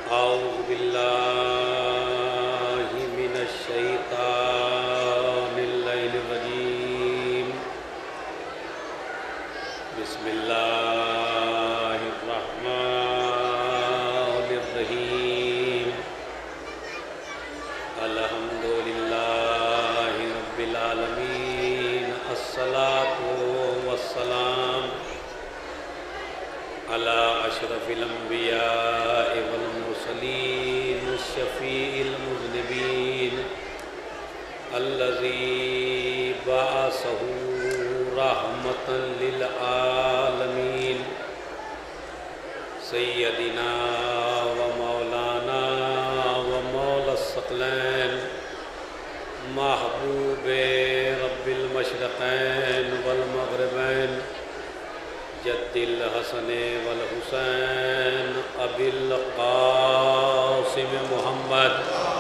أعوذ بالله من الشيطان اللعين الرجيم. بسم الله الرحمن الرحيم. الحمد لله رب العالمين. الصلاة والسلام على أشرف الأنبياء والمرسلين الشفيع المذنبين الذي بعثه رحمة للعالمين سيدنا ومولانا ومولى الثقلين محبوب رب المشرقين والمغربين جد الحسن والحسین ابی القاسم محمد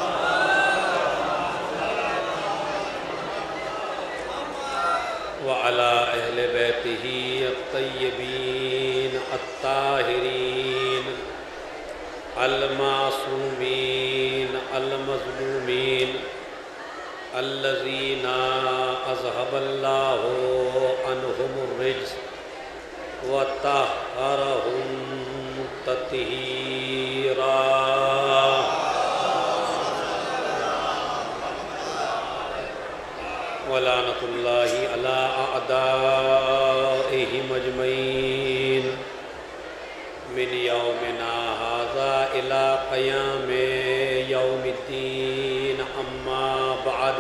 وعلى اہل بیتہ الطیبین الطاہرین المعصومین المظلومین الذین اذهب اللہ عنہم الرجس وَطَهَّرَهُمْ تَطْهِيرًا. وَلَعْنَةُ اللَّهِ عَلَىٰ أَعْدَائِهِمْ أَجْمَعِينَ مِنْ يَوْمِنَا هَٰذَا إِلَىٰ قِيَامِ يَوْمِ الدِّينِ. أَمَّا بَعْدُ.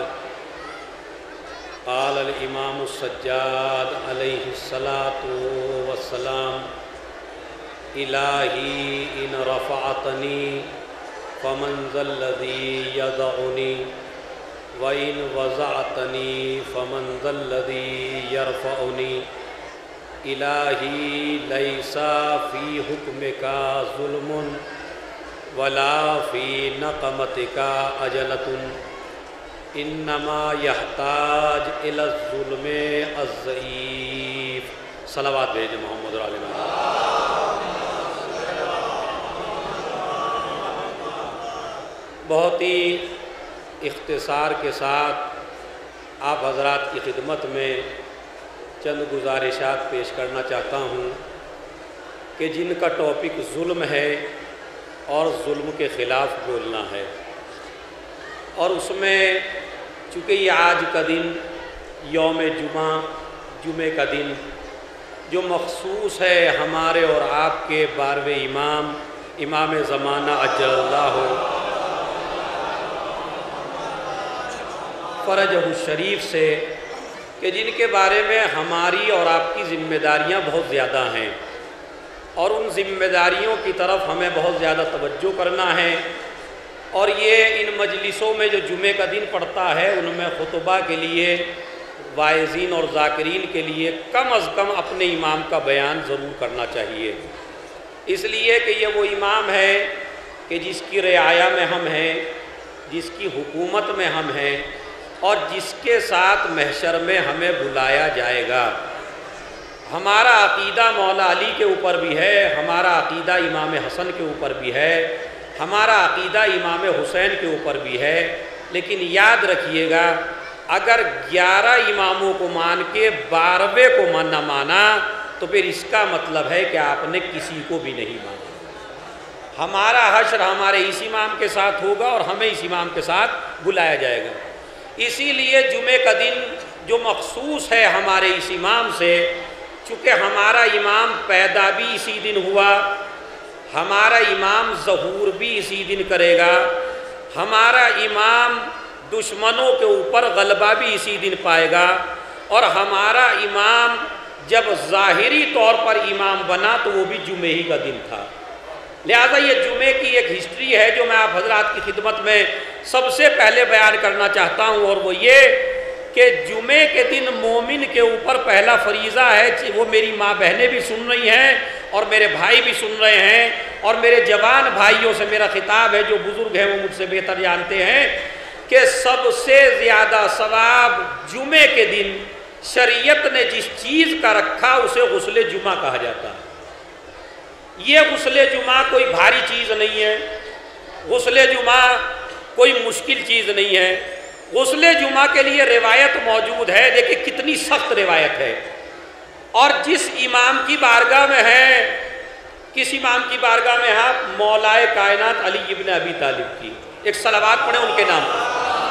قال الامام السجاد علیہ الصلاۃ والسلام: الہی ان رفعتنی فمن ذا الذی یضعنی وان وضعتنی فمن ذا الذی یرفعنی. الہی لیس فی حکمک ظلم ولا فی نقمتک عجلۃ انما یحتاج الی الظلم الضعیف. صلوات بھیجیں محمد اور آل محمد. بہت ہی اختصار کے ساتھ آپ حضرات کی خدمت میں چند گزارشات پیش کرنا چاہتا ہوں کہ جن کا ٹاپک ظلم ہے اور ظلم کے خلاف بولنا ہے، اور اس میں چونکہ یہ آج کا دن یوم جمعہ کا دن جو مخصوص ہے ہمارے اور آپ کے 12ویں امام زمانہ عجل اللہ فرجہ الشریف سے، کہ جن کے بارے میں ہماری اور آپ کی ذمہ داریاں بہت زیادہ ہیں، اور ان ذمہ داریوں کی طرف ہمیں بہت زیادہ توجہ کرنا ہے. اور یہ ان مجلسوں میں جو جمعہ کا دن پڑتا ہے ان میں خطبہ کے لیے، واعظین اور ذاکرین کے لیے کم از کم اپنے امام کا بیان ضرور کرنا چاہیے، اس لیے کہ یہ وہ امام ہے کہ جس کی رعایا میں ہم ہیں، جس کی حکومت میں ہم ہیں، اور جس کے ساتھ محشر میں ہمیں بلایا جائے گا. ہمارا عقیدہ مولا علی کے اوپر بھی ہے، ہمارا عقیدہ امام حسن کے اوپر بھی ہے، ہمارا عقیدہ امام حسین کے اوپر بھی ہے. لیکن یاد رکھیے گا، اگر 11 اماموں کو مان کے 12ویں کو نہ مانا تو پھر اس کا مطلب ہے کہ آپ نے کسی کو بھی نہیں مانا. ہمارا حشر ہمارے اس امام کے ساتھ ہوگا اور ہمیں اس امام کے ساتھ بلایا جائے گا. اسی لیے جمعہ کا دن جو مخصوص ہے ہمارے اس امام سے، چونکہ ہمارا امام پیدا بھی اسی دن ہوا، ہمارا امام ظہور بھی اسی دن کرے گا، ہمارا امام دشمنوں کے اوپر غلبہ بھی اسی دن پائے گا، اور ہمارا امام جب ظاہری طور پر امام بنا تو وہ بھی جمعے ہی کا دن تھا. لہذا یہ جمعے کی ایک ہسٹری ہے جو میں آپ حضرات کی خدمت میں سب سے پہلے بیان کرنا چاہتا ہوں، اور وہ یہ کہ جمعے کے دن مومن کے اوپر پہلا فریضہ ہے، وہ میری ماں بہنیں بھی سن رہی ہیں اور میرے بھائی بھی سن رہے ہیں، اور میرے جوان بھائیوں سے میرا خطاب ہے جو بزرگ ہیں وہ مجھ سے بہتر جانتے ہیں کہ سب سے زیادہ ثواب جمعے کے دن شریعت نے جس چیز کا رکھا اسے غسل جمعہ کہا جاتا ہے. یہ غسل جمعہ کوئی بھاری چیز نہیں ہے. غسل جمعہ کوئی مشکل چیز نہیں ہے. غسل جمعہ کے لیے روایت موجود ہے. دیکھیں کتنی سخت روایت ہے. اور جس امام کی بارگاہ میں ہے، کس امام کی بارگاہ میں ہے؟ مولائے کائنات علی ابن ابی طالب کی. ایک صلوات پڑھیں ان کے نام پر.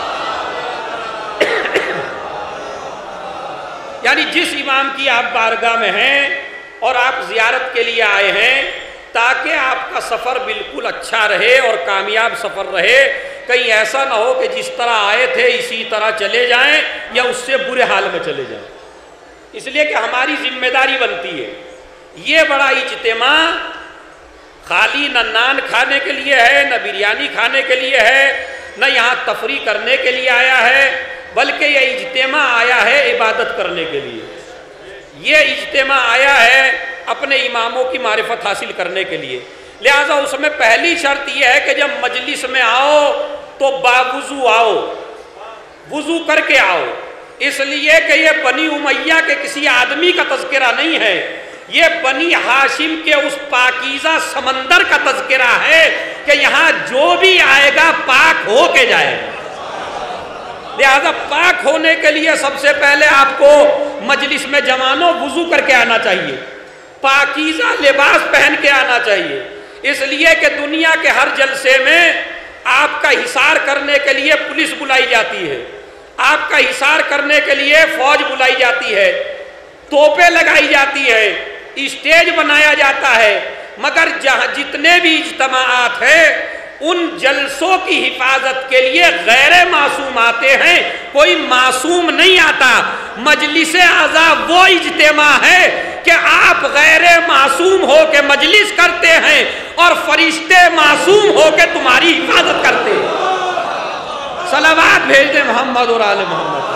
یعنی جس امام کی آپ بارگاہ میں ہیں اور آپ زیارت کے لیے آئے ہیں تاکہ آپ کا سفر بالکل اچھا رہے اور کامیاب سفر رہے، کہیں ایسا نہ ہو کہ جس طرح آئے تھے اسی طرح چلے جائیں یا اس سے برے حال میں چلے جائیں. اس لیے کہ ہماری ذمہ داری بنتی ہے. یہ بڑا اجتماع خالی نہ نان کھانے کے لیے ہے، نہ بریانی کھانے کے لیے ہے، نہ یہاں تفریح کرنے کے لیے آیا ہے، بلکہ یہ اجتماع آیا ہے عبادت کرنے کے لیے. یہ اجتماع آیا ہے اپنے اماموں کی معرفت حاصل کرنے کے لیے. لہٰذا اس میں پہلی شرط یہ ہے کہ جب مجلس میں آؤ تو باوضو آؤ، وضو کر کے آؤ. اس لیے کہ یہ بنی امیہ کے کسی آدمی کا تذکرہ نہیں ہے، یہ بنی ہاشم کے اس پاکیزہ سمندر کا تذکرہ ہے کہ یہاں جو بھی آئے گا پاک ہو کے جائے گا. لہذا پاک ہونے کے لیے سب سے پہلے آپ کو مجلس میں جوانوں وضو کر کے آنا چاہیے، پاکیزہ لباس پہن کے آنا چاہیے. اس لیے کہ دنیا کے ہر جلسے میں آپ کا حصار کرنے کے لیے پولیس بلائی جاتی ہے، آپ کا حصار کرنے کے لیے فوج بلائی جاتی ہے، توپیں لگائی جاتی ہے، اسٹیج بنایا جاتا ہے. مگر جہاں جتنے بھی اجتماعات ہیں ان جلسوں کی حفاظت کے لیے غیر معصوم آتے ہیں، کوئی معصوم نہیں آتا. مجلس اعضاء وہ اجتماع ہے کہ آپ غیر معصوم ہو کے مجلس کرتے ہیں اور فرشتے معصوم ہو کے تمہاری حفاظت کرتے ہیں. صلوات بھیج دیں محمد اور آل محمد.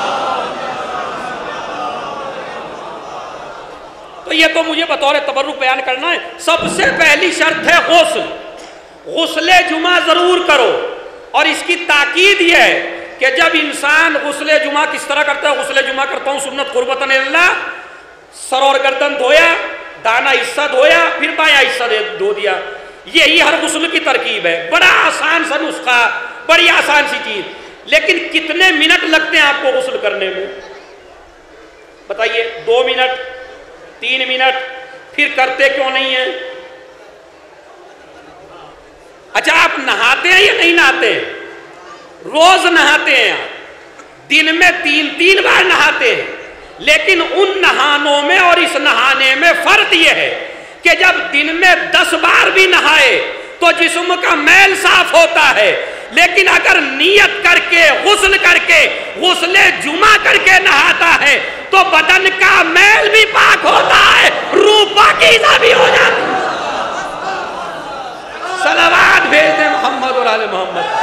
تو یہ تو مجھے بطور تبرک بیان کرنا ہے. سب سے پہلی شرط ہے غسل. غسل جمعہ ضرور کرو. اور اس کی تاکید یہ ہے کہ جب انسان غسل جمعہ کس طرح کرتا ہے؟ غسل جمعہ کرتا ہوں سنت قربتاً اللہ، سر اور گردن دھویا، دانا حصہ دھویا، پھر بایاں حصہ دھو دیا. یہی ہر غسل کی ترکیب ہے. بڑا آسان سا نسخہ، بڑی آسان سی چیز. لیکن کتنے منٹ لگتے ہیں آپ کو غسل کرنے میں؟ بتائیے. 2 منٹ، 3 منٹ. پھر کرتے کیوں نہیں ہیں؟ اچھا آپ نہاتے ہیں یا نہیں نہاتے ہیں؟ روز نہاتے ہیں آپ، دن میں 3 بار نہاتے ہیں. لیکن ان نہانوں میں اور اس نہانے میں فرق یہ ہے کہ جب دن میں 10 بار بھی نہائے تو جسم کا میل صاف ہوتا ہے. لیکن اگر نیت کر کے غسل کر کے غسل جمعہ کر کے نہاتا ہے تو بدن کا میل بھی پاک ہوتا ہے، روح پاکیزہ بھی ہو جاتی ہے. صلوات بھیج دیں محمد اور آل محمد.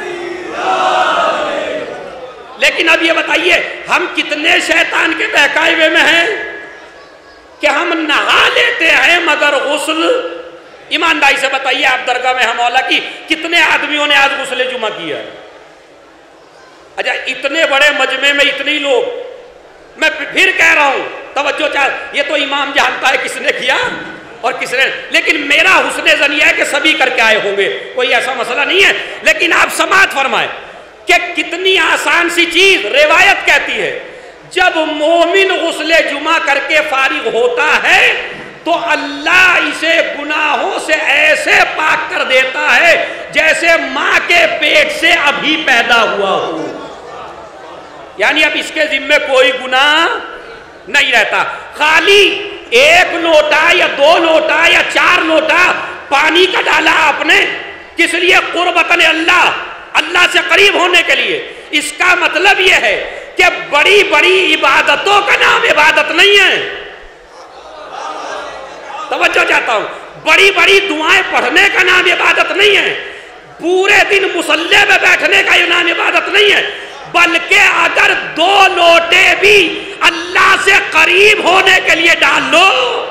لیکن اب یہ بتائیے ہم کتنے شیطان کے بہکائے ہوئے میں ہیں کہ ہم نہا لیتے ہیں مگر غسل. ایمانداری سے بتائیے آپ درگاہ میں ہم مولا کی کتنے آدمیوں نے آج غسل جمعہ کیا؟ اچھا اتنے بڑے مجمع میں اتنے لوگ. میں پھر کہہ رہا ہوں توجہ چاہ، یہ تو امام جانتا ہے کس نے کیا اور کس نے، لیکن میرا حسن ظن یہ ہے کہ سبھی کر کے آئے ہوں گے، کوئی ایسا مسئلہ نہیں ہے. لیکن آپ سماعت فرمائیں کہ کتنی آسان سی چیز. روایت کہتی ہے جب مومن غسل جمعہ کر کے فارغ ہوتا ہے تو اللہ اسے گناہوں سے ایسے پاک کر دیتا ہے جیسے ماں کے پیٹ سے ابھی پیدا ہوا ہو. یعنی اب اس کے ذمے کوئی گناہ نہیں رہتا. خالی 1 لوٹا یا 2 لوٹا یا 4 لوٹا پانی کا ڈالا آپ نے، کس لیے؟ قربتاً اللہ، اللہ سے قریب ہونے کے لیے. اس کا مطلب یہ ہے کہ بڑی بڑی عبادتوں کا نام عبادت نہیں ہے. توجہ چاہتا ہوں، بڑی بڑی دعائیں پڑھنے کا نام عبادت نہیں ہے، پورے دن مصلی میں بیٹھنے کا یہ نام عبادت نہیں ہے. بلکہ اگر 2 لوٹے بھی اللہ سے قریب ہونے کے لیے ڈال لو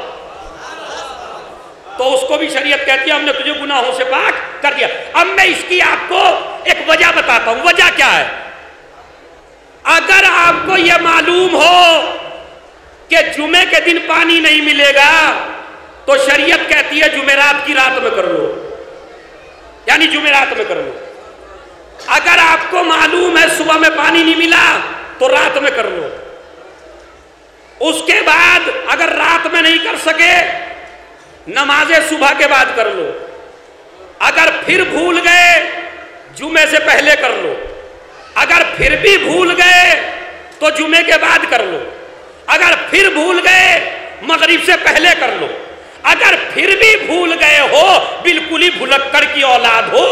تو اس کو بھی شریعت کہتی ہے ہم نے تجھے گناہوں سے پاک کر دیا. اب میں اس کی آپ کو ایک وجہ بتاتا ہوں. وجہ کیا ہے؟ اگر آپ کو یہ معلوم ہو کہ جمعے کے دن پانی نہیں ملے گا تو شریعت کہتی ہے جمعرات کی رات میں کر لو. یعنی جمعرات میں کر لو. اگر آپ کو معلوم ہے صبح میں پانی نہیں ملا تو رات میں کر لو. اس کے بعد اگر رات میں نہیں کر سکے نماز صبح کے بعد کر لو. اگر پھر بھول گئے جمعے سے پہلے کر لو. اگر پھر بھی بھول گئے تو جمعے کے بعد کر لو. اگر پھر بھول گئے مغرب سے پہلے کر لو. اگر پھر بھی بھول گئے ہو بالکل ہی بھلکڑ کی اولاد ہو.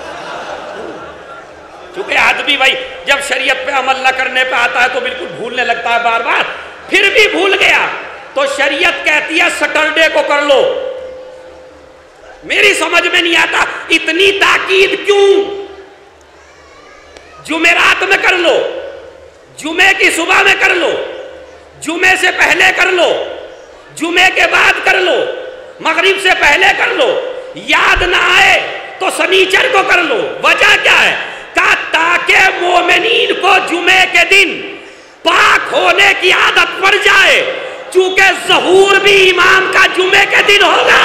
چونکہ آدمی بھائی جب شریعت پہ عمل نہ کرنے پہ آتا ہے تو بالکل بھولنے لگتا ہے بار بار. پھر بھی بھول گیا تو شریعت کہتی ہے سیٹرڈے کو کر لو. میری سمجھ میں نہیں آتا اتنی تاکید کیوں. جمعرات میں کر لو, جمعے کی صبح میں کر لو, جمعے سے پہلے کر لو, جمعے کے بعد کر لو, مغرب سے پہلے کر لو. یاد نہ آئے تو سنیچر کو کر لو. وجہ کیا ہے؟ کہا تاکہ مومنین کو جمعے کے دن پاک ہونے کی عادت پڑ جائے, چونکہ ظہور بھی امام کا جمعے کے دن ہوگا.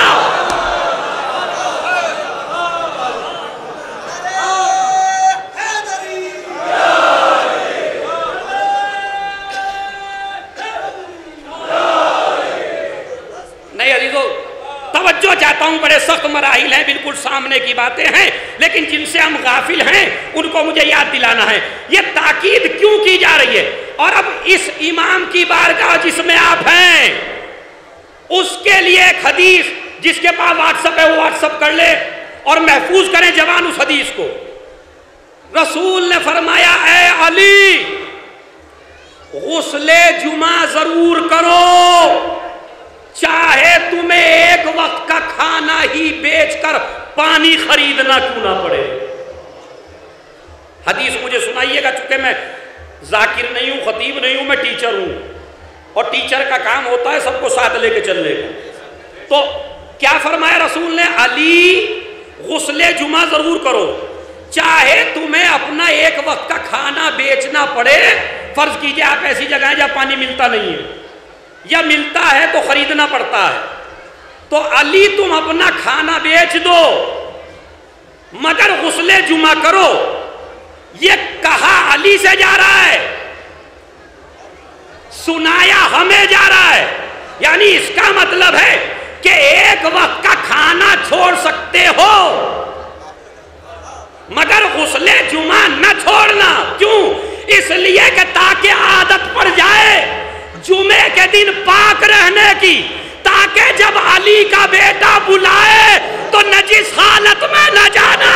نہیں عزیزو, توجہ چاہتا ہوں, بڑے سخت مراحل ہیں, بالکل سامنے کی باتیں ہیں, لیکن جن سے ہم غافل ہیں ان کو مجھے یاد دلانا ہے. یہ تاکید کیوں کی جا رہی ہے؟ اور اب اس امام کی بارگاہ جس میں آپ ہیں اس کے لیے ایک حدیث, جس کے پاس واٹس ایپ ہے وہ واٹس ایپ کر لے اور محفوظ کریں جوان اس حدیث کو. رسول نے فرمایا اے علی غسل جمعہ ضرور کرو, چاہے تمہیں ایک وقت کا کھانا ہی بیچ کر پانی خریدنا کیوں نہ پڑے. حدیث مجھے سنائیے گا, چونکہ میں ذاکر نہیں ہوں, خطیب نہیں ہوں, میں ٹیچر ہوں, اور ٹیچر کا کام ہوتا ہے سب کو ساتھ لے کے چلنے کا. تو کیا فرمایا رسول نے؟ علی غسل جمعہ ضرور کرو, چاہے تمہیں اپنا ایک وقت کا کھانا بیچنا پڑے. فرض کیجئے آپ ایسی جگہ ہیں جہاں پانی ملتا نہیں ہے یا ملتا ہے تو خریدنا پڑتا ہے, تو علی تم اپنا کھانا بیچ دو مگر غسل جمعہ کرو. یہ کہا علی سے جا رہا ہے, سنایا ہمیں جا رہا ہے. یعنی اس کا مطلب ہے کہ ایک وقت کا کھانا چھوڑ سکتے ہو مگر غسل جمعہ نہ چھوڑنا. کیوں؟ اس لیے کہ تاکہ عادت پڑ جائے جمعے کے دن پاک رہنے کی, تاکہ جب علی کا بیٹا بلائے تو نجس حالت میں نہ جانا.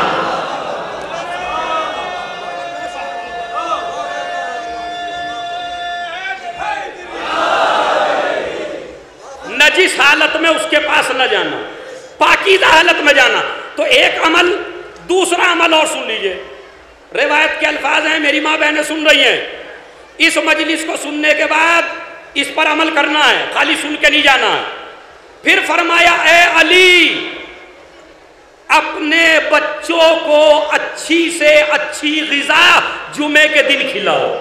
نجس حالت میں اس کے پاس نہ جانا, پاکیزہ حالت میں جانا. تو ایک عمل. دوسرا عمل اور سن لیجئے, روایت کے الفاظ ہیں, میری ماں بہنیں سن رہی ہیں. اس مجلس کو سننے کے بعد اس پر عمل کرنا ہے, خالی سن کے نہیں جانا ہے. پھر فرمایا اے علی اپنے بچوں کو اچھی سے اچھی غذا جمعے کے دن کھلاؤ.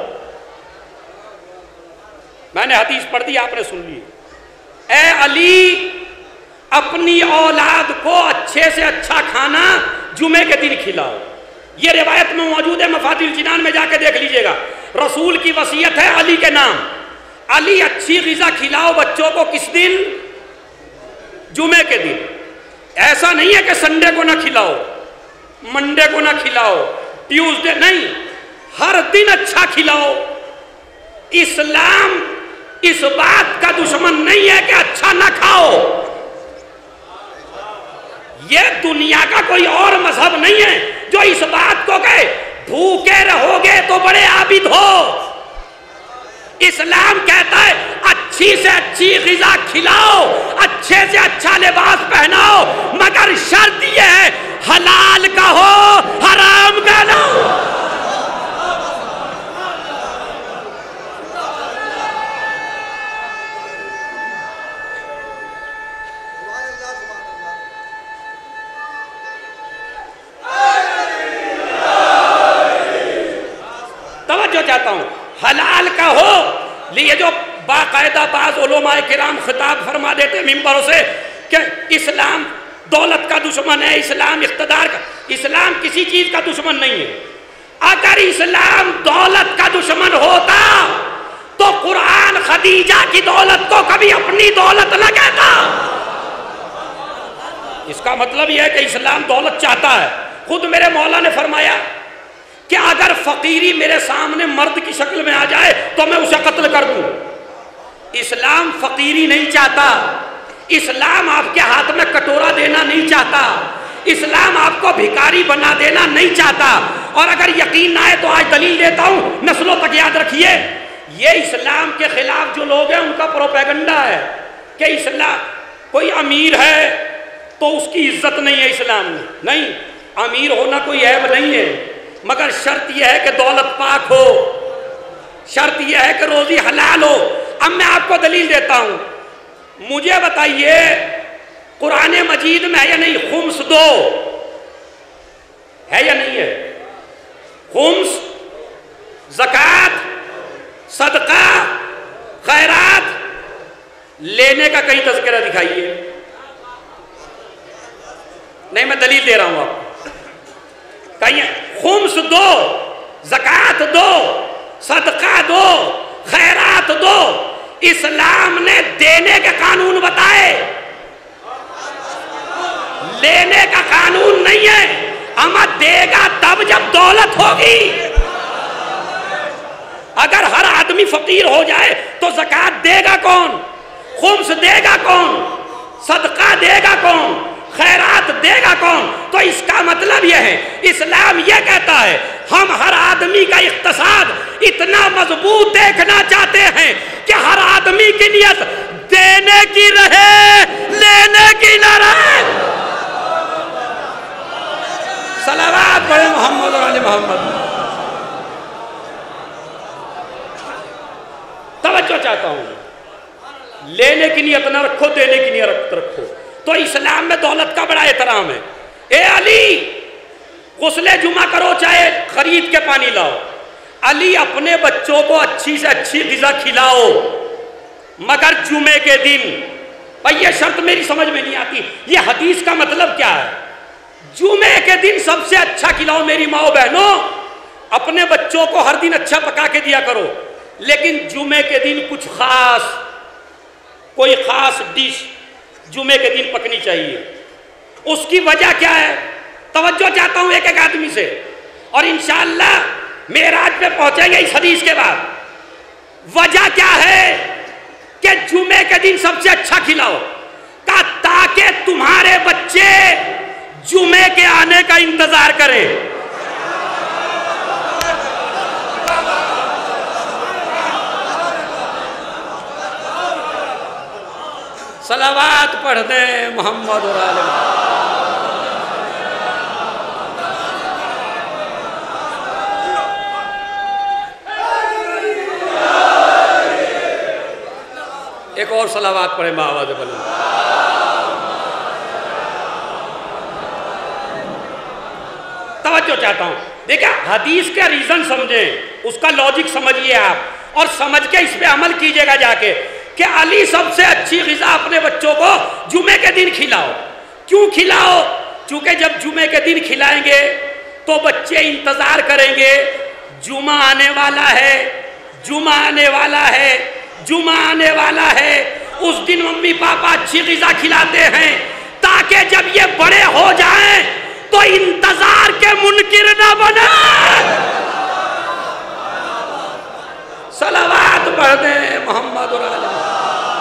میں نے حدیث پڑھ دی, آپ نے سن لی. اے علی اپنی اولاد کو اچھے سے اچھا کھانا جمعے کے دن کھلاؤ. یہ روایت میں موجود ہے, مفاتیح الجنان میں جا کے دیکھ لیجئے گا. رسول کی وصیت ہے علی کے نام. علی اچھی غذا کھلاؤ بچوں کو. کس دن؟ جمعے کے دن. ایسا نہیں ہے کہ سنڈے کو نہ کھلاؤ, منڈے کو نہ کھلاؤ, ٹیوزڈے نہیں, ہر دن اچھا کھلاؤ. اسلام اس بات کا دشمن نہیں ہے کہ اچھا نہ کھاؤ. یہ دنیا کا کوئی اور مذہب نہیں ہے جو اس بات کو کہے بھوکے رہو گے تو بڑے عابد ہو. اسلام کہتا ہے اچھی سے اچھی غذا کھلاؤ, اچھے سے اچھا لباس پہناؤ, مگر شرط یہ ہے حلال کا ہو, حرام کا نہ ہو. توجہ چاہتا ہوں, حلال کا ہو. یہ جو باقاعدہ بعض علماء کرام خطاب فرما دیتے ممبروں سے کہ اسلام دولت کا دشمن ہے، اسلام اقتدار کا، اسلام کسی چیز کا دشمن نہیں ہے۔ اگر اسلام دولت کا دشمن ہوتا تو قرآن خدیجہ کی دولت کو کبھی اپنی دولت نہ کہتا۔ اس کا مطلب یہ ہے کہ اسلام دولت چاہتا ہے۔ خود میرے مولا نے فرمایا کہ اگر فقیری میرے سامنے مرد کی شکل میں آ جائے تو میں اسے قتل کر دوں۔ اسلام فقیری نہیں چاہتا، اسلام آپ کے ہاتھ میں کٹورا دینا نہیں چاہتا، اسلام آپ کو بھکاری بنا دینا نہیں چاہتا۔ اور اگر یقین نہ آئے تو آج دلیل دیتا ہوں، نسلوں تک یاد رکھیے، یہ اسلام کے خلاف جو لوگ ہیں ان کا پروپیگنڈا ہے کہ اسلام کوئی امیر ہے تو اس کی عزت نہیں ہے اسلام میں۔ نہیں، امیر ہونا کوئی عیب نہیں ہے، مگر شرط یہ ہے کہ دولت پاک ہو، شرط یہ ہے کہ روزی حلال ہو۔ اب میں آپ کو دلیل دیتا ہوں، مجھے بتائیے قرآن مجید میں ہے یا نہیں خمس دو؟ ہے یا نہیں ہے؟ خمس، زکوٰۃ، صدقہ، خیرات، لینے کا کہیں تذکرہ دکھائیے۔ نہیں، میں دلیل دے رہا ہوں آپ کو، کہیں خمس دو، زکوٰۃ دو، صدقہ دو، خیرات دو۔ اسلام نے دینے کے قانون بتائے، لینے کا قانون نہیں ہے۔ اما دے گا تب جب دولت ہوگی۔ اگر ہر آدمی فقیر ہو جائے تو زکوٰۃ دے گا کون؟ خمس دے گا کون؟ صدقہ دے گا کون؟ خیرات دے گا کون؟ تو اس کا مطلب یہ ہے، اسلام یہ کہتا ہے ہم ہر آدمی کا اقتصاد اتنا مضبوط دیکھنا چاہتے ہیں کہ ہر آدمی کی نیت دینے کی رہے، لینے کی نہ رہے۔ صلوات پڑھیں محمد اور آل محمد۔ توجہ چاہتا ہوں، لینے کی نیت نہ رکھو، دینے کی نیت رکھو۔ تو اسلام میں دولت کا بڑا احترام ہے۔ اے علی، غسل جمعہ کرو چاہے خرید کے پانی لاؤ، علی اپنے بچوں کو اچھی سے اچھی غذا کھلاؤ، مگر جمعے کے دن۔ بھائی یہ شرط میری سمجھ میں نہیں آتی، یہ حدیث کا مطلب کیا ہے؟ جمعے کے دن سب سے اچھا کھلاؤ میری ماؤں بہنوں، اپنے بچوں کو ہر دن اچھا پکا کے دیا کرو، لیکن جمعے کے دن کچھ خاص، کوئی خاص ڈش جمعے کے دن پکنی چاہیے۔ اس کی وجہ کیا ہے؟ توجہ چاہتا ہوں ایک ایک آدمی سے، اور انشاءاللہ معراج پہ پہنچیں گے اس حدیث کے بعد۔ وجہ کیا ہے کہ جمعے کے دن سب سے اچھا کھلاؤ؟ تاکہ تمہارے بچے جمعے کے آنے کا انتظار کریں۔ صلوات پڑھ دیں محمد اور آل محمد۔ ایک اور صلوات پڑھیں بآواز بلند۔ توجہ چاہتا ہوں، دیکھیں حدیث کا ریزن سمجھیں، اس کا لاجک سمجھیے آپ، اور سمجھ کے اس پہ عمل کیجئے گا جا کے کہ علی سب سے اچھی غذا اپنے بچوں کو جمعے کے دن کھلاؤ۔ کیوں کھلاؤ؟ چونکہ جب جمعے کے دن کھلائیں گے تو بچے انتظار کریں گے، جمعہ آنے والا ہے، جمعہ آنے والا ہے، جمعہ آنے والا ہے۔ اس دن ممی پاپا اچھی غذا کھلاتے ہیں تاکہ جب یہ بڑے ہو جائیں تو انتظار کے منکر نہ بنے۔ صلوات پڑھ دیں محمد اور آل محمد۔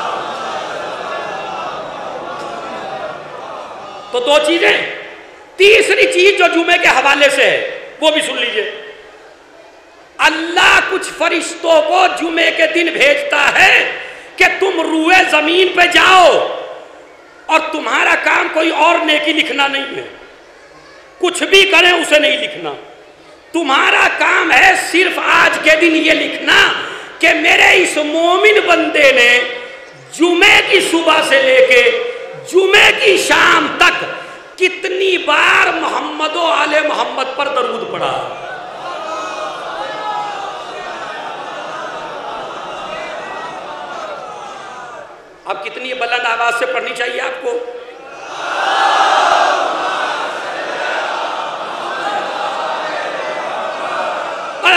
تو دو چیزیں، تیسری چیز جو جمعے کے حوالے سے ہے وہ بھی سن لیجئے۔ اللہ کچھ فرشتوں کو جمعے کے دن بھیجتا ہے کہ تم روئے زمین پہ جاؤ، اور تمہارا کام کوئی اور نیکی لکھنا نہیں ہے، کچھ بھی کریں اسے نہیں لکھنا، تمہارا کام ہے صرف آج کے دن یہ لکھنا کہ میرے اس مومن بندے نے جمعے کی صبح سے لے کے جمعے کی شام تک کتنی بار محمد و آل محمد پر درود پڑھا۔ اب کتنی بلند آواز سے پڑھنی چاہیے آپ کو؟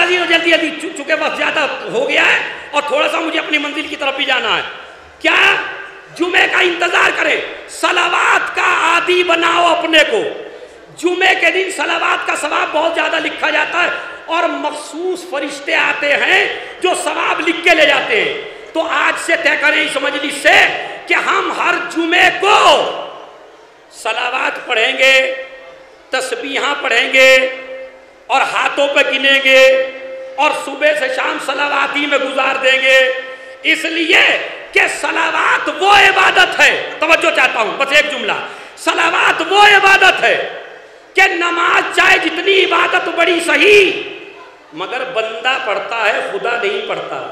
عزیز جلدی جلدی چونکہ وقت زیادہ ہو گیا ہے اور تھوڑا سا مجھے اپنی منزل کی طرف بھی جانا ہے. کیا جمعے کا انتظار کریں, صلوات کا عادی بناؤ اپنے کو. جمعے کے دن صلوات کا ثواب بہت زیادہ لکھا جاتا ہے اور مخصوص فرشتے آتے ہیں جو ثواب لکھ کے لے جاتے ہیں. تو آج سے طے کریں اس مجلس سے کہ ہم ہر جمعے کو صلوات پڑھیں گے, تسبیحاں پڑھیں گے اور ہاتھوں پہ گنیں گے اور صبح سے شام صلوات ہی میں گزار دیں گے. اس لیے کہ صلوات وہ عبادت ہے, توجہ چاہتا ہوں بس ایک جملہ, صلوات وہ عبادت ہے کہ نماز چاہے جتنی عبادت بڑی صحیح مگر بندہ پڑھتا ہے خدا نہیں پڑھتا.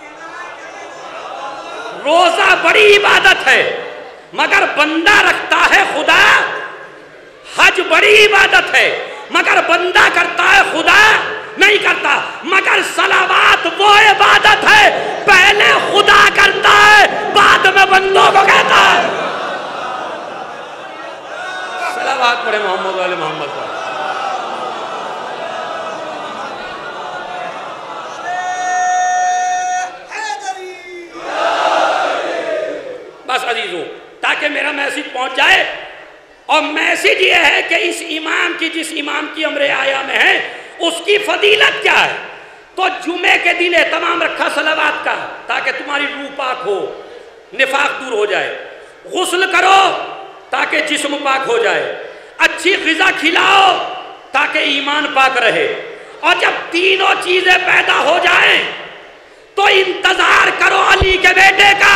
روزہ بڑی عبادت ہے مگر بندہ رکھتا ہے خدا. حج بڑی عبادت ہے مگر بندہ کرتا ہے خدا نہیں کرتا. مگر صلوات وہ عبادت ہے پہلے خدا کرتا ہے بعد میں بندوں کو کہتا ہے. صلوات پڑھے محمد والے محمد پر. بس عزیزوں تاکہ میرا میسیج پہنچ جائے, اور میسیج یہ ہے کہ اس امام کی جس امام کی ہم رعایا میں ہیں اس کی فضیلت کیا ہے. تو جمعے کے دن اہتمام رکھا صلوات کا تاکہ تمہاری روح پاک ہو, نفاق دور ہو جائے. غسل کرو تاکہ جسم پاک ہو جائے. اچھی غذا کھلاؤ تاکہ ایمان پاک رہے. اور جب تینوں چیزیں پیدا ہو جائیں تو انتظار کرو علی کے بیٹے کا.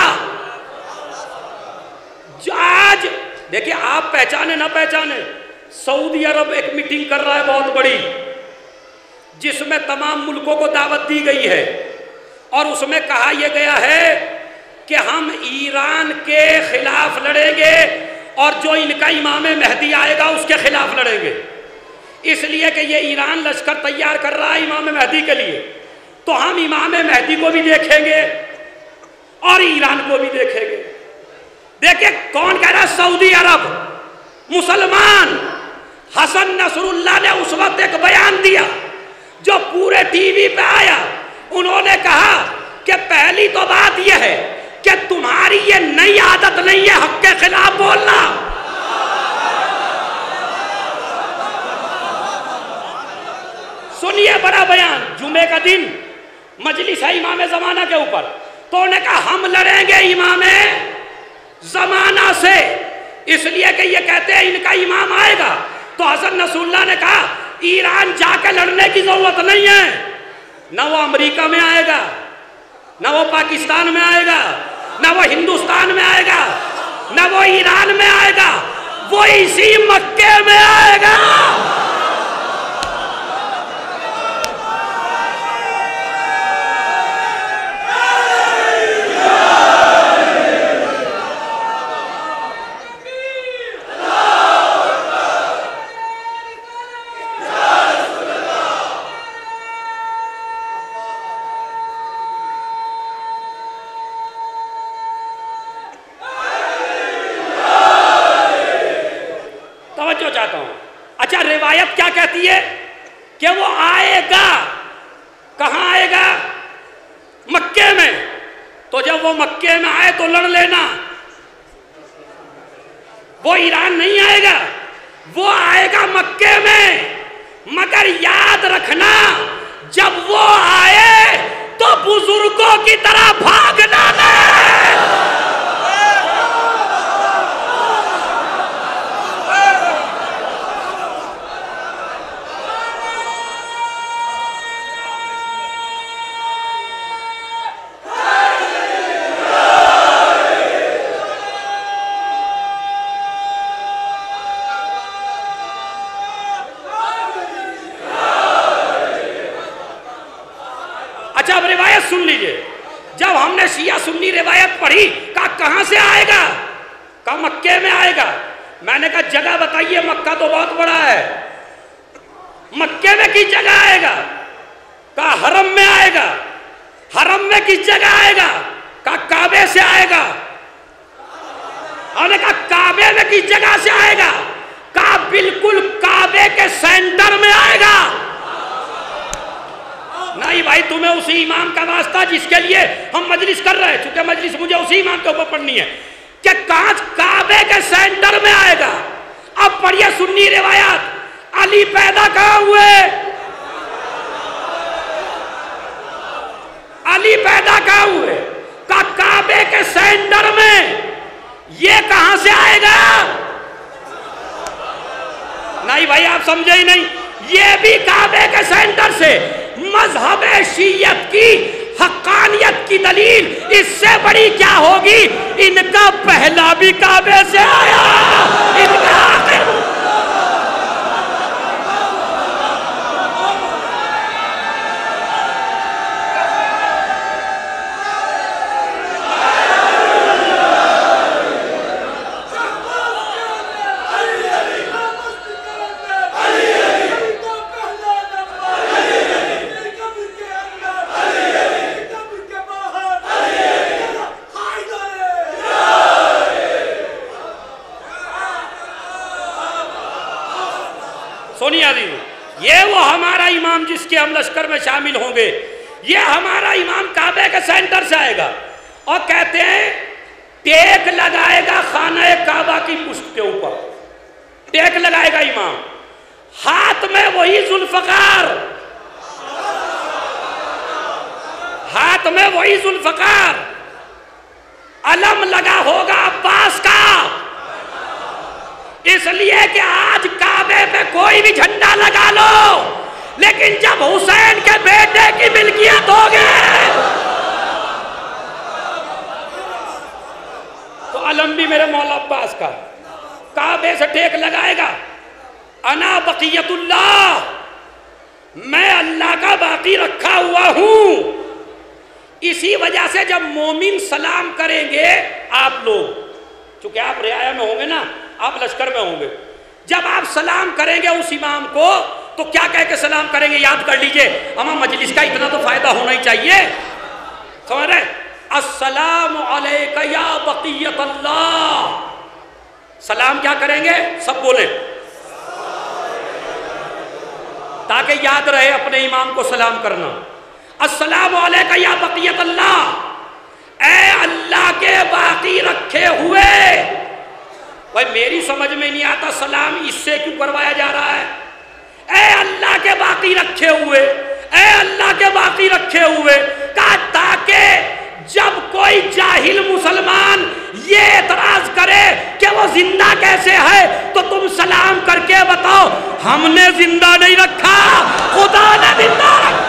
آج دیکھیں آپ پہچانے نہ پہچانے, سعودی عرب ایک میٹنگ کر رہا ہے بہت بڑی جس میں تمام ملکوں کو دعوت دی گئی ہے اور اس میں کہا یہ گیا ہے کہ ہم ایران کے خلاف لڑیں گے اور جو ان کا امام مہدی آئے گا اس کے خلاف لڑیں گے. اس لیے کہ یہ ایران لشکر تیار کر رہا ہے امام مہدی کے لیے, تو ہم امام مہدی کو بھی دیکھیں گے اور ایران کو بھی دیکھیں گے. دیکھیں کون کہہ رہا ہے, سعودی عرب مسلمان. حسن نصر اللہ نے اس وقت ایک بیان دیا جو پورے ٹی وی پہ آیا. انہوں نے کہا کہ پہلی تو بات یہ ہے کہ تمہاری یہ نئی عادت نہیں ہے حق کے خلاف بولنا. سنیے بڑا بیان, جمعے کا دن مجلس ہے امام زمانہ کے اوپر, تو انہوں نے کہا ہم لڑیں گے امام زمانہ سے, اس لیے کہ یہ کہتے ہیں ان کا امام آئے گا. تو حسن نصر اللہ نے کہا ایران جا کے لڑنے کی ضرورت نہیں ہے, نہ وہ امریکہ میں آئے گا, نہ وہ پاکستان میں آئے گا, نہ وہ ہندوستان میں آئے گا, نہ وہ ایران میں آئے گا, وہ اسی مکے میں آئے گا. اچھا روایت کیا کہتی ہے کہ وہ آئے گا, کہاں آئے گا؟ مکے میں. تو جب وہ مکے میں آئے تو لڑ لینا, وہ ایران نہیں آئے گا, وہ آئے گا مکے میں. مگر یاد رکھنا جب وہ آئے تو بزرگوں کی طرح بھاگنا نہیں. اچھا اب روایت سن لیجئے. جب ہم نے شیعہ سنی روایت پڑھی کہا کہاں سے آئے گا؟ کہا مکے میں آئے گا. میں نے کہا جگہ بتائیے, مکہ تو بہت بڑا ہے, مکے میں کس جگہ آئے گا؟ کہا حرم میں آئے گا. حرم میں کس جگہ آئے گا؟ کہا کعبے سے آئے گا. ہم نے کہا کعبے میں کس جگہ سے آئے گا؟ کہا بالکل کعبے کے سینٹر میں آئے گا. بھائی تمہیں اسی امام کا واسطہ جس کے لیے ہم مجلس کر رہے ہیں، چونکہ مجلس مجھے اسی امام کے اوپر پڑھنی ہے، کہ کانچ کعبے کے سینٹر میں آئے گا۔ اب پڑھیے سنی روایات، علی پیدا کہاں ہوئے؟ علی پیدا کہاں ہوئے؟ کعبے کے سینٹر میں۔ یہ کہاں سے آئے گا؟ نہیں بھائی آپ سمجھے ہی نہیں، یہ بھی کعبے کے سینٹر سے۔ مذہب شیعت کی حقانیت کی دلیل اس سے بڑی کیا ہوگی؟ ان کا پہلا بھی کعبے سے آیا، ان کا آخر۔ یہ وہ ہمارا امام جس کے ہم لشکر میں شامل ہوں گے، یہ ہمارا امام کعبے کے سینٹر سے آئے گا، اور کہتے ہیں ٹیک لگائے گا خانہ کعبہ کی پشت کے اوپر، ٹیک لگائے گا امام، ہاتھ میں وہی ذوالفقار، ہاتھ میں وہی ذوالفقار، علم لگا ہوگا عباس کا، اس لیے کہ آج کعبے پہ کوئی بھی جھنڈا لگا لو، لیکن جب حسین کے بیٹے کی ملکیت ہوگی تو علم بھی میرے مولا عباس کا، کعبے سے ٹیک لگائے گا، انا بقیت اللہ، میں اللہ کا باقی رکھا ہوا ہوں۔ اسی وجہ سے جب مومن سلام کریں گے، آپ لوگ چونکہ آپ رعایا میں ہوں گے نا، آپ لشکر میں ہوں گے، جب آپ سلام کریں گے اس امام کو تو کیا کہہ کے سلام کریں گے؟ یاد کر لیجئے، ہمیں مجلس کا اتنا تو فائدہ ہونا ہی چاہیے، سمجھ رہے؟ السلام علیکہ یا بقیت اللہ، سلام کیا کریں گے؟ سب بولیں تاکہ یاد رہے اپنے امام کو سلام کرنا۔ السلام علیکہ یا بقیت اللہ، اے اللہ کے باقی رکھے ہوئے۔ بھائی میری سمجھ میں نہیں آتا سلام اس سے کیوں کروایا جا رہا ہے؟ اے اللہ کے باقی رکھے ہوئے، اے اللہ کے باقی رکھے ہوئے، کہا تاکہ جب کوئی جاہل مسلمان یہ اعتراض کرے کہ وہ زندہ کیسے ہے تو تم سلام کر کے بتاؤ ہم نے زندہ نہیں رکھا، خدا نے زندہ رکھا۔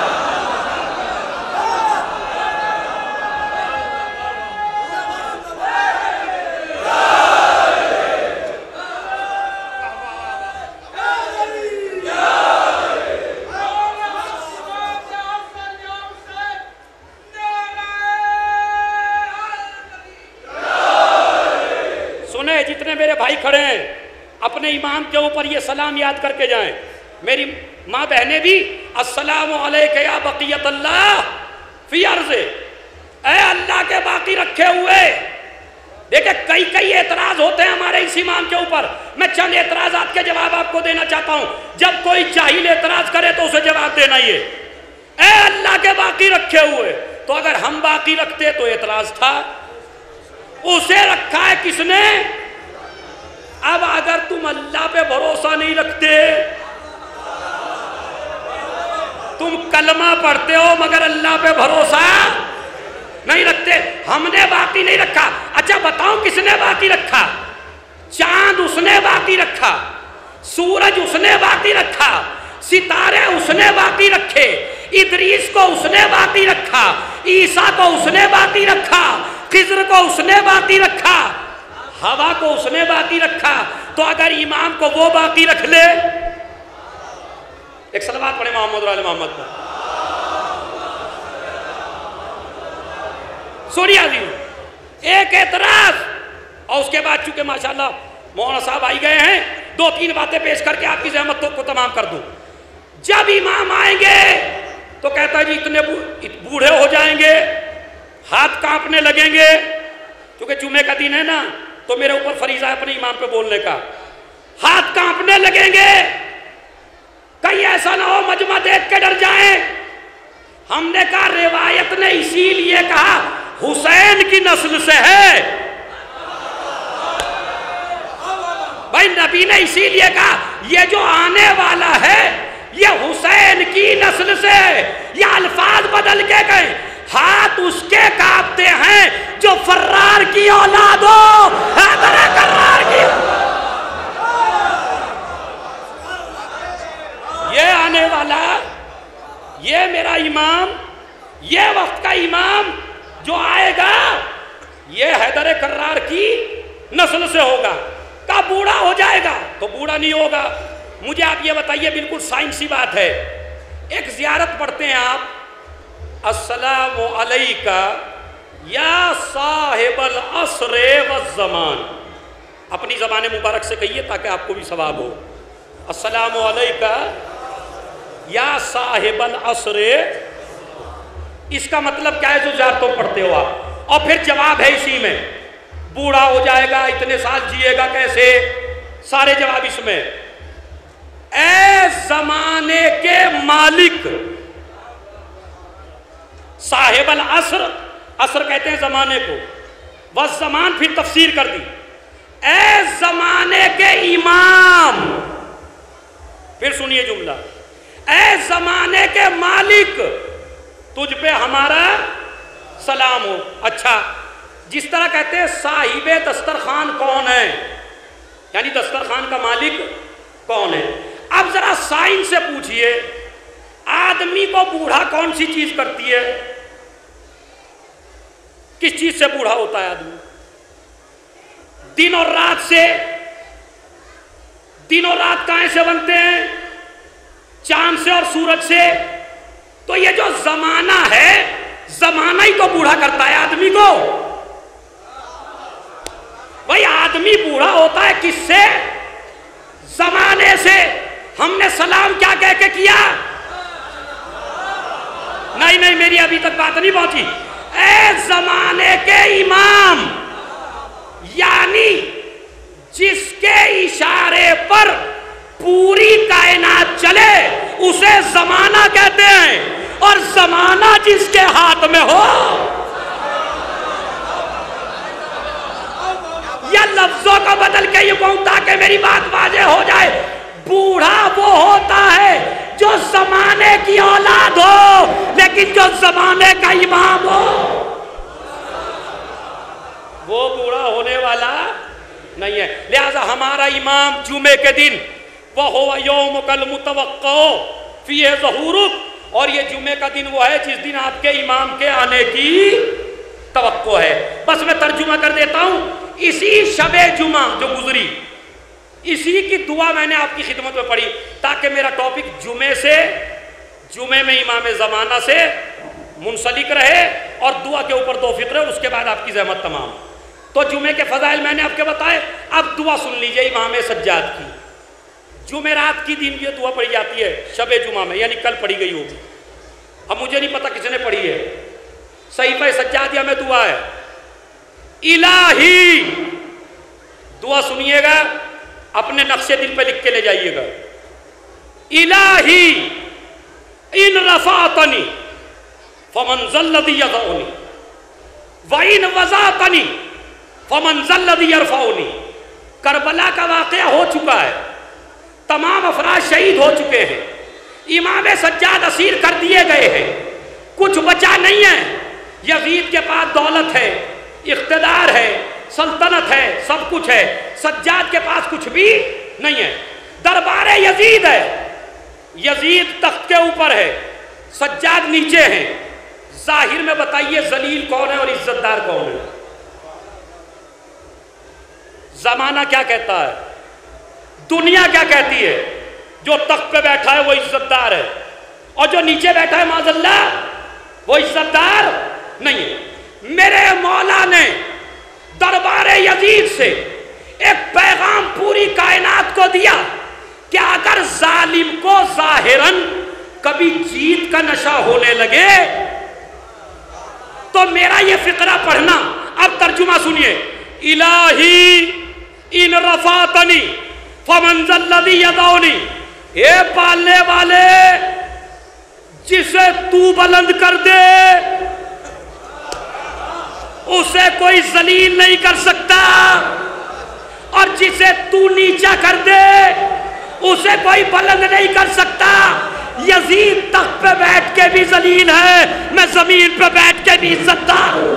جتنے میرے بھائی کھڑے ہیں اپنے امام کے اوپر یہ سلام یاد کر کے جائیں۔ میری ماں بہنیں بھی، السلام علیکہ یا بقیت اللہ فی ارض، اے اللہ کے باقی رکھے ہوئے۔ دیکھیں کئی اعتراض ہوتے ہیں ہمارے اس امام کے اوپر، میں چند اعتراضات کے جواب آپ کو دینا چاہتا ہوں۔ جب کوئی جاہل اعتراض کرے تو اسے جواب دینا ہی ہے، اے اللہ کے باقی رکھے ہوئے، تو اگر ہم باقی رکھتے تو اعتراض تھا، اسے رکھا ہے کس نے؟ اب اگر تم اللہ پہ بھروسہ نہیں رکھتے، تم کلمہ پڑھتے ہو مگر اللہ پہ بھروسہ نہیں رکھتے، ہم نے باقی نہیں رکھا۔ اچھا بتاؤ کس نے باقی رکھا؟ چاند اس نے باقی رکھا، سورج اس نے باقی رکھا، ستارے اس نے باقی رکھے، ادریس کو اس نے باقی رکھا، عیسیٰ کو اس نے باقی رکھا، خضر کو اس نے باقی رکھا، ہوا کو اس نے باقی رکھا، تو اگر امام کو وہ باقی رکھ لے، ایک صلوات پڑھیں محمد علی محمد پر۔ سوریہ عظیم ایک اعتراض، اور اس کے بعد چونکہ ماشاءاللہ مولانا صاحب آئی گئے ہیں، دو تین باتیں پیش کر کے آپ کی زحمت کو تمام کر دوں۔ جب امام آئیں گے تو کہتا ہے جی اتنے بوڑھے ہو جائیں گے، ہاتھ کانپنے لگیں گے، کیونکہ جمعے کا دن ہے نا تو میرے اوپر فریضہ ہے اپنے امام پہ بولنے کا، ہاتھ کانپنے لگیں گے، کہیں ایسا نہ ہو مجمع دیکھ کے ڈر جائیں، ہم نے کہا روایت نے اسی لیے کہا حسین کی نسل سے ہے. بھائی نبی نے اسی لیے کہا یہ جو آنے والا ہے یہ حسین کی نسل سے ہے. یہ الفاظ بدل کے گئے. ہاتھ اس کے کانپتے ہیں جو فرار کی اولاد ہو، حیدر کرار کی. یہ آنے والا، یہ میرا امام، یہ وقت کا امام جو آئے گا یہ حیدر کرار کی نسل سے ہوگا. کا بوڑھا ہو جائے گا تو بوڑھا نہیں ہوگا. مجھے آپ یہ بتائیے، بالکل سائنسی بات ہے. ایک زیارت پڑھتے ہیں آپ، السلام علیکہ یا صاحب العصر والزمان. اپنی زبان مبارک سے کہیے تاکہ آپ کو بھی ثواب ہو. السلام علیکہ یا صاحب العصر. اس کا مطلب کیا ہے جو زیارتوں پڑھتے ہو آپ؟ اور پھر جواب ہے اسی میں، بوڑھا ہو جائے گا، اتنے سال جیے گا کیسے؟ سارے جواب اس میں. اے زمانے کے مالک، صاحب العصر، عصر کہتے ہیں زمانے کو، والزمان پھر تفسیر کر دی. اے زمانے کے امام، پھر سنیے جملہ، اے زمانے کے مالک تجھ پہ ہمارا سلام ہو. اچھا، جس طرح کہتے ہیں صاحب دسترخوان کون ہے، یعنی دسترخوان کا مالک کون ہے. اب ذرا سائنس سے پوچھئے آدمی کو بوڑھا کون سی چیز کرتی ہے؟ کس چیز سے بوڑھا ہوتا ہے آدمی؟ دن اور رات سے. دن اور رات کہاں سے بنتے ہیں؟ چاند سے اور سورج سے. تو یہ جو زمانہ ہے، زمانہ ہی تو بوڑھا کرتا ہے آدمی کو. بھائی آدمی بوڑھا ہوتا ہے کس سے؟ زمانے سے. ہم نے سلام کیا کہہ کے کیا؟ نہیں میری ابھی تک بات نہیں پہنچی. اے زمانے کے امام، یعنی جس کے اشارے پر پوری کائنات چلے اسے زمانہ کہتے ہیں. اور زمانہ جس کے ہاتھ میں ہو، یا لفظوں کو بدل کے یہ کہوں تاکہ میری بات واضح ہو جائے، بوڑھا وہ ہوتا ہے جو زمانے کی اولاد ہو لیکن جو زمانے کا امام ہو وہ بوڑھا ہونے والا نہیں ہے. لہذا ہمارا امام جمعے کے دن وَهُوَ يَوْمُكَ الْمُتَوَقَّعُ فِيهِ ظَهُورُكَ، اور یہ جمعے کا دن وہ ہے جس دن آپ کے امام کے آنے کی توقع ہے. بس میں ترجمہ کر دیتا ہوں. اسی شب جمعہ جو گزری، اسی کی دعا میں نے آپ کی خدمت میں پڑھی تاکہ میرا ٹاپک جمعے میں امام زمانہ سے منسلک رہے اور دعا کے اوپر دو فکر ہے، اس کے بعد آپ کی زحمت تمام. تو جمعے کے فضائل میں نے آپ کے بتائے. اب دعا سن لیجئے امام سجاد کی. جمعرات کی دن یہ دعا پڑھی جاتی ہے شب جمعہ میں، یعنی کل پڑھی گئی ہوگی. اب مجھے نہیں پتا کس نے پڑھی ہے. صحیفہ سجادیہ میں دعا ہے، الہی، دعا سنیے گا اپنے نقشے دل پہ لکھ کے لے جائیے گا. الہی ان رفعتنی فمن ذا الذی یضعنی وَإِنْ وَضَعْتَنِی فَمَنْ ذَا الَّذِی یرفعنی. کربلا کا واقعہ ہو چکا ہے، تمام افراد شہید ہو چکے ہیں، امام سجاد اسیر کر دیے گئے ہیں، کچھ بچا نہیں ہے. یزید کے پاس دولت ہے، اقتدار ہے، سلطنت ہے، سب کچھ ہے. سجاد کے پاس کچھ بھی نہیں ہے. دربار یزید ہے، یزید تخت کے اوپر ہے، سجاد نیچے ہیں. ظاہر میں بتائیے ذلیل کون ہے اور عزت دار کون ہے؟ زمانہ کیا کہتا ہے، دنیا کیا کہتی ہے؟ جو تخت پہ بیٹھا ہے وہ عزت دار ہے، اور جو نیچے بیٹھا ہے معاذ اللہ وہ عزت دار نہیں ہے. میرے مولا نے دربار یزید سے ایک پیغام پوری کائنات کو دیا کہ اگر ظالم کو ظاہراً کبھی جیت کا نشہ ہونے لگے تو میرا یہ فقرہ پڑھنا. اب ترجمہ سنیے. الہی ان رفعتنی فمن ذا الذی یضعنی. اے پالنے والے جسے تو بلند کر دے اسے کوئی ذلیل نہیں کر سکتا، اور جسے تو نیچا کر دے اسے کوئی بلند نہیں کر سکتا۔ یزید تخت پہ بیٹھ کے بھی ذلیل ہے، میں زمین پہ بیٹھ کے بھی عزت دار ہوں۔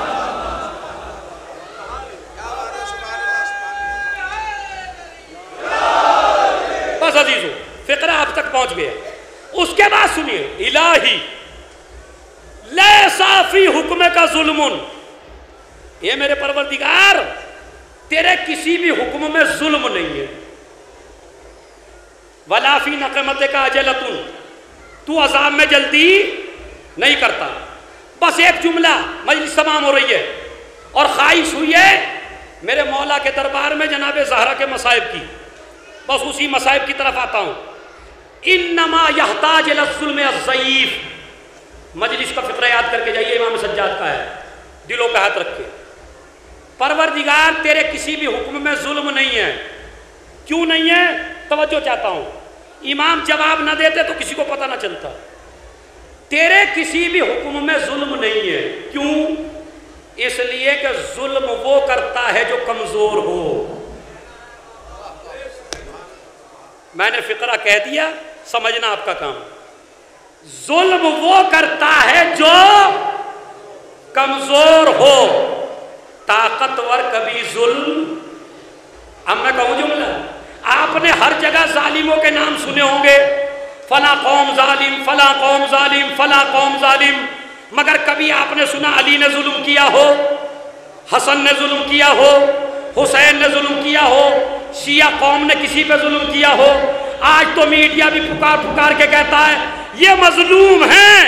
بس عزیزو، فقرہ آپ تک پہنچ گیا۔ اس کے بعد سنیے، الہی لیسا فی حکم کا ظلم، یہ میرے پروردگار تیرے کسی بھی حکم میں ظلم نہیں ہے۔ وَلَا فِي نَقْمَتِكَ عَجَلَةٌ، تو عذاب میں جلدی نہیں کرتا۔ بس ایک جملہ، مجلس تمام ہو رہی ہے اور خواہش ہوئی ہے میرے مولا کے دربار میں جناب زہرا کے مصائب کی، بس اسی مصائب کی طرف آتا ہوں۔ انما یحتاج الی الظلم الضعیف، مجلس کا فقرہ یاد کر کے جائیے، امام سجاد کا ہے، دلوں پہ ہاتھ رکھ کے۔ پروردگار تیرے کسی بھی حکم میں ظلم نہیں ہے۔ کیوں نہیں ہے؟ توجہ چاہتا ہوں، امام جواب نہ دیتے تو کسی کو پتہ نہ چلتا۔ تیرے کسی بھی حکم میں ظلم نہیں ہے۔ کیوں؟ اس لیے کہ ظلم وہ کرتا ہے جو کمزور ہو۔ میں نے فقرہ کہہ دیا، سمجھنا آپ کا کام۔ ظلم وہ کرتا ہے جو کمزور ہو، طاقتور کبھی ظلم۔ اب میں کہوں جملہ، آپ نے ہر جگہ ظالموں کے نام سنے ہوں گے، فلاں قوم ظالم، فلاں قوم ظالم، فلاں قوم ظالم، مگر کبھی آپ نے سنا علی نے ظلم کیا ہو، حسن نے ظلم کیا ہو، حسین نے ظلم کیا ہو، شیعہ قوم نے کسی پہ ظلم کیا ہو؟ آج تو میڈیا بھی پکار پکار کے کہتا ہے یہ مظلوم ہیں،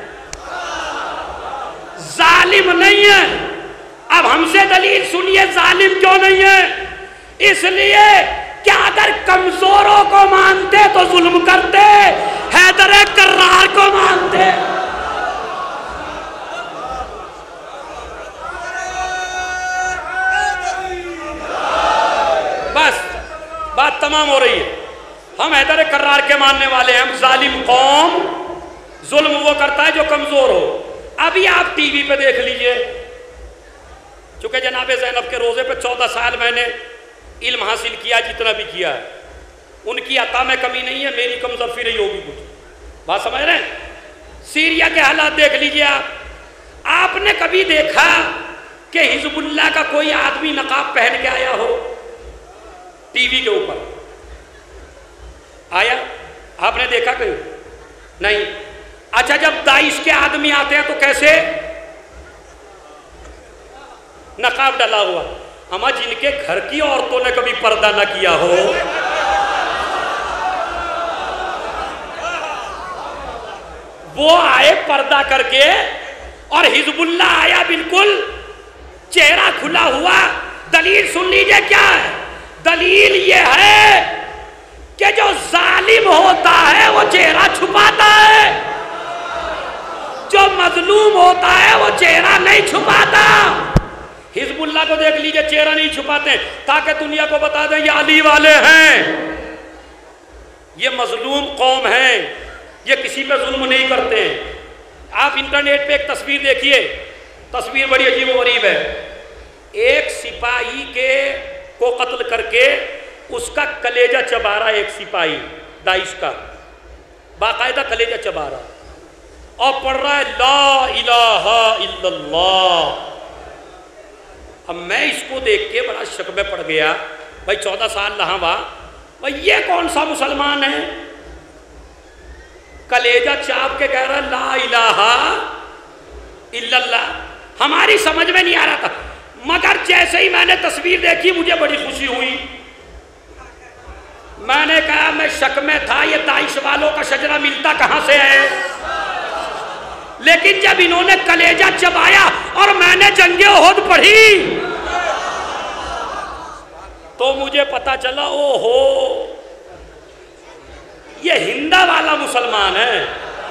ظالم نہیں ہے۔ اب ہم سے دلیل سنیے ظالم کیوں نہیں ہے؟ اس لیے کہ اگر کمزوروں کو مانتے تو ظلم کرتے، حیدر کرار کو مانتے۔ بس بات تمام ہو رہی ہے، ہم حیدر کرار کے ماننے والے ہیں۔ ہم ظالم قوم، ظلم وہ کرتا ہے جو کمزور ہو۔ ابھی آپ ٹی وی پہ دیکھ لیجئے، چونکہ جناب زینب کے روزے پہ 14 سال میں نے علم حاصل کیا، جتنا بھی کیا ہے، ان کی عطا میں کمی نہیں ہے، میری کم ظرفی رہی ہوگی کچھ، بات سمجھ رہے ہیں؟ سیریا کے حالات دیکھ لیجئے آپ نے کبھی دیکھا کہ حزب اللہ کا کوئی آدمی نقاب پہن کے آیا ہو ٹی وی کے اوپر؟ آیا؟ آپ نے دیکھا کہیں؟ نہیں۔ اچھا جب داعش کے آدمی آتے ہیں تو کیسے؟ نقاب ڈالا ہوا۔ اما جن کے گھر کی عورتوں نے کبھی پردہ نہ کیا ہو، وہ آئے پردہ کر کے، اور حزب اللہ آیا بالکل چہرہ کھلا ہوا۔ دلیل سن لیجئے کیا ہے؟ دلیل یہ ہے کہ جو ظالم ہوتا ہے وہ چہرہ چھپاتا ہے، جو مظلوم ہوتا ہے وہ چہرہ نہیں چھپاتا۔ حزب اللہ کو دیکھ لیجئے، چہرہ نہیں چھپاتے تاکہ دنیا کو بتا دیں یہ علی والے ہیں، یہ مظلوم قوم ہیں، یہ کسی پہ ظلم نہیں کرتے ہیں۔ آپ انٹرنیٹ پہ ایک تصویر دیکھیے، تصویر بڑی عجیب و غریب ہے۔ ایک سپاہی کو قتل کر کے اس کا کلیجہ چبا رہا، ایک سپاہی داعش کا باقاعدہ کلیجہ چبا رہا اور پڑھ رہا ہے لا الہ الا اللہ۔ اب میں اس کو دیکھ کے بڑا شک میں پڑ گیا، بھائی 14 سال رہا ہوا، بھائی یہ کون سا مسلمان ہے کلیجہ چاپ کے کہہ رہا لا الہ الا اللہ؟ ہماری سمجھ میں نہیں آ رہا تھا، مگر جیسے ہی میں نے تصویر دیکھی مجھے بڑی خوشی ہوئی۔ میں نے کہا میں شک میں تھا یہ داعش والوں کا شجرہ ملتا کہاں سے ہے، لیکن جب انہوں نے کلیجہ چبایا اور میں نے جنگ احد پڑھی تو مجھے پتا چلا او ہو یہ ہندا والا مسلمان ہے۔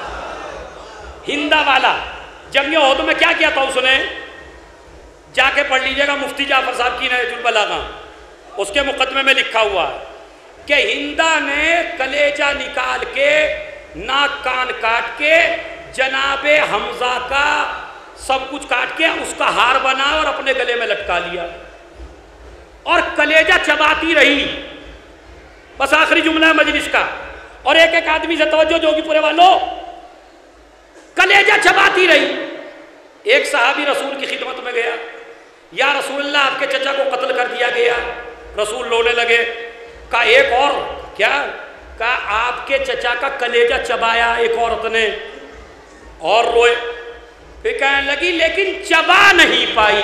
ہندا والا جنگ احد میں کیا کیا تھا اس نے؟ جا کے پڑھ لیجئے گا مفتی جعفر صاحب کی نہج البلاغہ، اس کے مقدمے میں لکھا ہوا ہے کہ ہندا نے کلیجہ نکال کے ناک کان کاٹ کے جناب حمزہ کا سب کچھ کاٹ کے اس کا ہار بنا اور اپنے گلے میں لٹکا لیا اور کلیجہ چباتی رہی. بس آخری جملہ ہے مجلس کا, اور ایک ایک آدمی سے توجہ جوگی پورے والوں, کلیجہ چباتی رہی. ایک صحابی رسول کی خدمت میں گیا, یا رسول اللہ آپ کے چچا کو قتل کر دیا گیا. رسول رونے لگے. کہا ایک اور کیا؟ کہا آپ کے چچا کا کلیجہ چبایا ایک عورت نے, اور روئے. پھر کہنے لگی لیکن چبا نہیں پائی.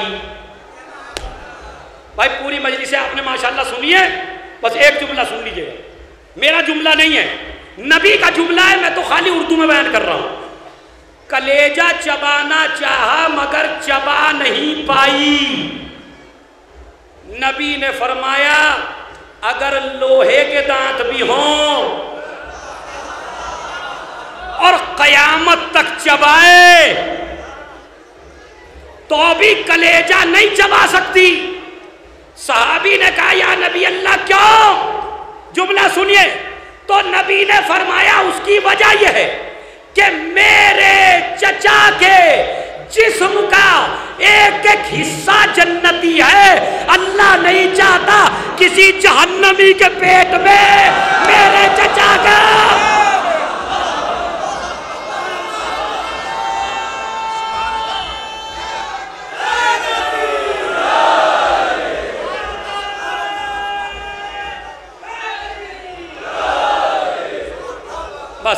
بھائی پوری مجلس سے آپ نے ماشاءاللہ سنی ہے, بس ایک جملہ سن لیجئے, میرا جملہ نہیں ہے, نبی کا جملہ ہے, میں تو خالی اردو میں بیان کر رہا ہوں. کلیجہ چبانا چاہا مگر چبا نہیں پائی. نبی نے فرمایا اگر لوہے کے دانت بھی ہوں اور قیامت تک چبائے تو بھی کلیجہ نہیں چبا سکتی. صحابی نے کہا یا نبی اللہ کیوں؟ جملہ سنیے. تو نبی نے فرمایا اس کی وجہ یہ ہے کہ میرے چچا کے جسم کا ایک ایک حصہ جنتی ہے. اللہ نہیں چاہتا کسی جہنمی کے پیٹ میں میرے چچا کا. بس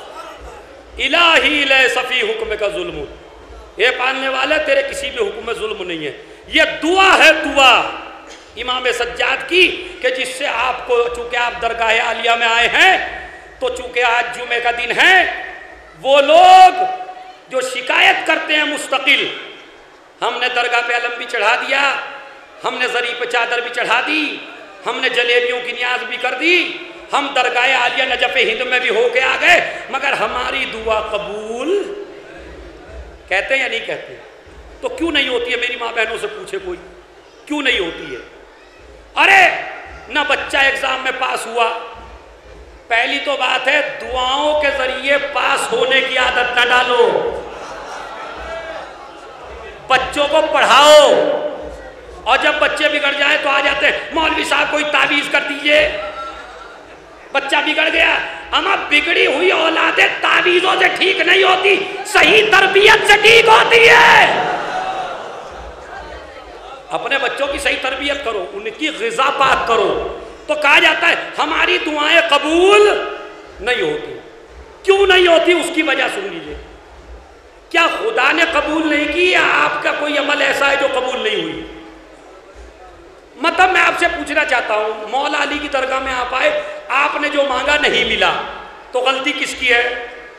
الہی لیس فی حکم کا ظلم, اے پالنے والے تیرے کسی بھی حکم میں ظلم نہیں ہے. یہ دعا ہے دعا امام سجاد کی کہ جس سے آپ کو, چونکہ آپ درگاہ عالیہ میں آئے ہیں تو چونکہ آج جمعے کا دن ہے, وہ لوگ جو شکایت کرتے ہیں مستقل, ہم نے درگاہ پہ علم بھی چڑھا دیا, ہم نے زری پہ چادر بھی چڑھا دی, ہم نے جلیبیوں کی نیاز بھی کر دی, ہم درگاہ عالیہ نجف ہند میں بھی ہو کے آ گئے, مگر ہماری دعا قبول کہتے ہیں یا نہیں کہتے؟ تو کیوں نہیں ہوتی ہے؟ میری ماں بہنوں سے پوچھے کوئی, کیوں نہیں ہوتی ہے؟ ارے نہ بچہ ایگزام میں پاس ہوا. پہلی تو بات ہے دعاؤں کے ذریعے پاس ہونے کی عادت نہ ڈالو. بچوں کو پڑھاؤ, اور جب بچے بگڑ جائیں تو آ جاتے ہیں مولوی صاحب کوئی تعویذ کر دیجئے. بچہ بگڑ گیا, اما بگڑی ہوئی اولادیں تعویذوں سے ٹھیک نہیں ہوتی, صحیح تربیت سے ٹھیک ہوتی ہے. اپنے بچوں کی صحیح تربیت کرو, ان کی غذا پاک کرو. تو کہا جاتا ہے ہماری دعائیں قبول نہیں ہوتی. کیوں نہیں ہوتی اس کی وجہ سن لیجیے. کیا خدا نے قبول نہیں کی یا آپ کا کوئی عمل ایسا ہے جو قبول نہیں ہوئی؟ مطلب میں آپ سے پوچھنا چاہتا ہوں, مولا علی کی درگاہ میں آپ آئے, آپ نے جو مانگا نہیں ملا, تو غلطی کس کی ہے؟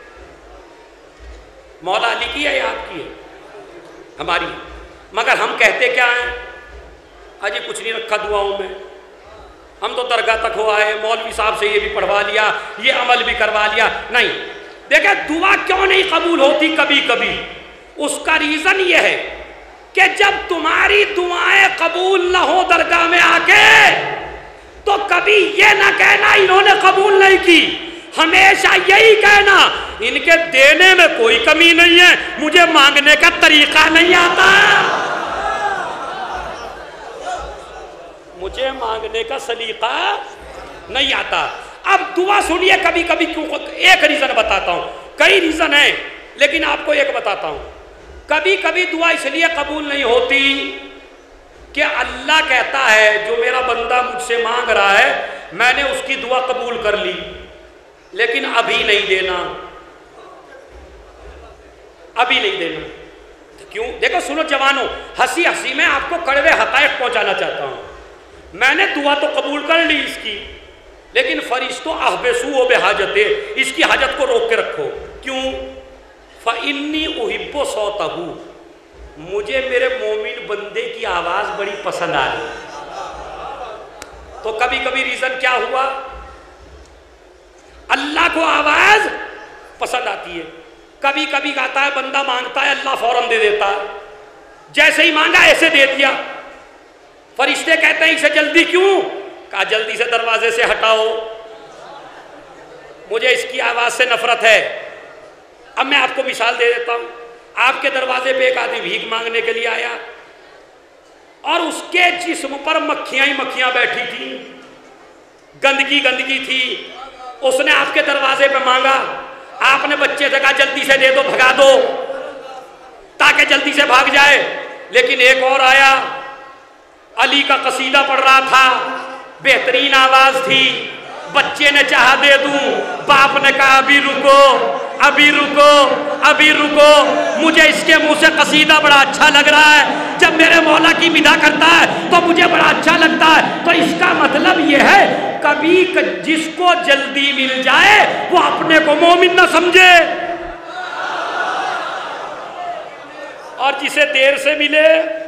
مولا علی کی ہے یا آپ کی ہے؟ ہماری. مگر ہم کہتے کیا ہیں؟ اجی کچھ نہیں رکھا دعاؤں میں, ہم تو درگاہ تک ہو آئے, مولوی صاحب سے یہ بھی پڑھوا لیا, یہ عمل بھی کروا لیا. نہیں, دیکھیں دعا کیوں نہیں قبول ہوتی کبھی کبھی؟ اس کا ریزن یہ ہے کہ جب تمہاری دعائیں قبول نہ ہو درگاہ میں آ کے, تو کبھی یہ نہ کہنا انہوں نے قبول نہیں کی, ہمیشہ یہی کہنا ان کے دینے میں کوئی کمی نہیں ہے, مجھے مانگنے کا طریقہ نہیں آتا, مجھے مانگنے کا سلیقہ نہیں آتا. اب دعا سنیے کبھی کبھی کیوں, ایک ریزن بتاتا ہوں, کئی ریزن ہیں لیکن آپ کو ایک بتاتا ہوں. کبھی کبھی دعا اس لیے قبول نہیں ہوتی کہ اللہ کہتا ہے جو میرا بندہ مجھ سے مانگ رہا ہے میں نے اس کی دعا قبول کر لی, لیکن ابھی نہیں دینا, ابھی نہیں دینا. کیوں؟ دیکھو سنو جوانوں, ہنسی ہنسی میں آپ کو کڑوے حقائق پہنچانا چاہتا ہوں. میں نے دعا تو قبول کر لی اس کی, لیکن فرشتوں احبسوا بحاجتے, اس کی حاجت کو روک کے رکھو. کیوں؟ فَإِنِّي أُحِبُّ صَوْتَهُ, مجھے میرے مومن بندے کی آواز بڑی پسند آ رہی. تو کبھی کبھی ریزن کیا ہوا؟ اللہ کو آواز پسند آتی ہے. کبھی کبھی کہتا ہے بندہ مانگتا ہے اللہ فوراً دے دیتا ہے, جیسے ہی مانگا ایسے دے دیا. فرشتے کہتے ہیں اسے جلدی کیوں؟ کہا جلدی سے دروازے سے ہٹاؤ. مجھے اس کی آواز سے نفرت ہے۔ اب میں آپ کو مثال دے دیتا ہوں۔ آپ کے دروازے پہ ایک آدمی بھیک مانگنے کے لیے آیا اور اس کے جسم پر مکھیاں ہی مکھیاں بیٹھی تھیں، گندگی گندگی تھی۔ اس نے آپ کے دروازے پہ مانگا، آپ نے بچے سے کہا جلدی سے دے دو، بھگا دو تاکہ جلدی سے بھاگ جائے۔ لیکن ایک اور آیا، علی کا قصیدہ پڑھ رہا تھا، بہترین آواز تھی، بچے نے چاہا دے دوں، باپ نے کہا ابھی رکو ابھی رکو ابھی رکو، مجھے اس کے منہ سے قصیدہ بڑا اچھا لگ رہا ہے، جب میرے مولا کی مدح کرتا ہے تو مجھے بڑا اچھا لگتا ہے۔ تو اس کا مطلب یہ ہے کبھی جس کو جلدی مل جائے وہ اپنے کو مومن نہ سمجھے، اور جسے دیر سے ملے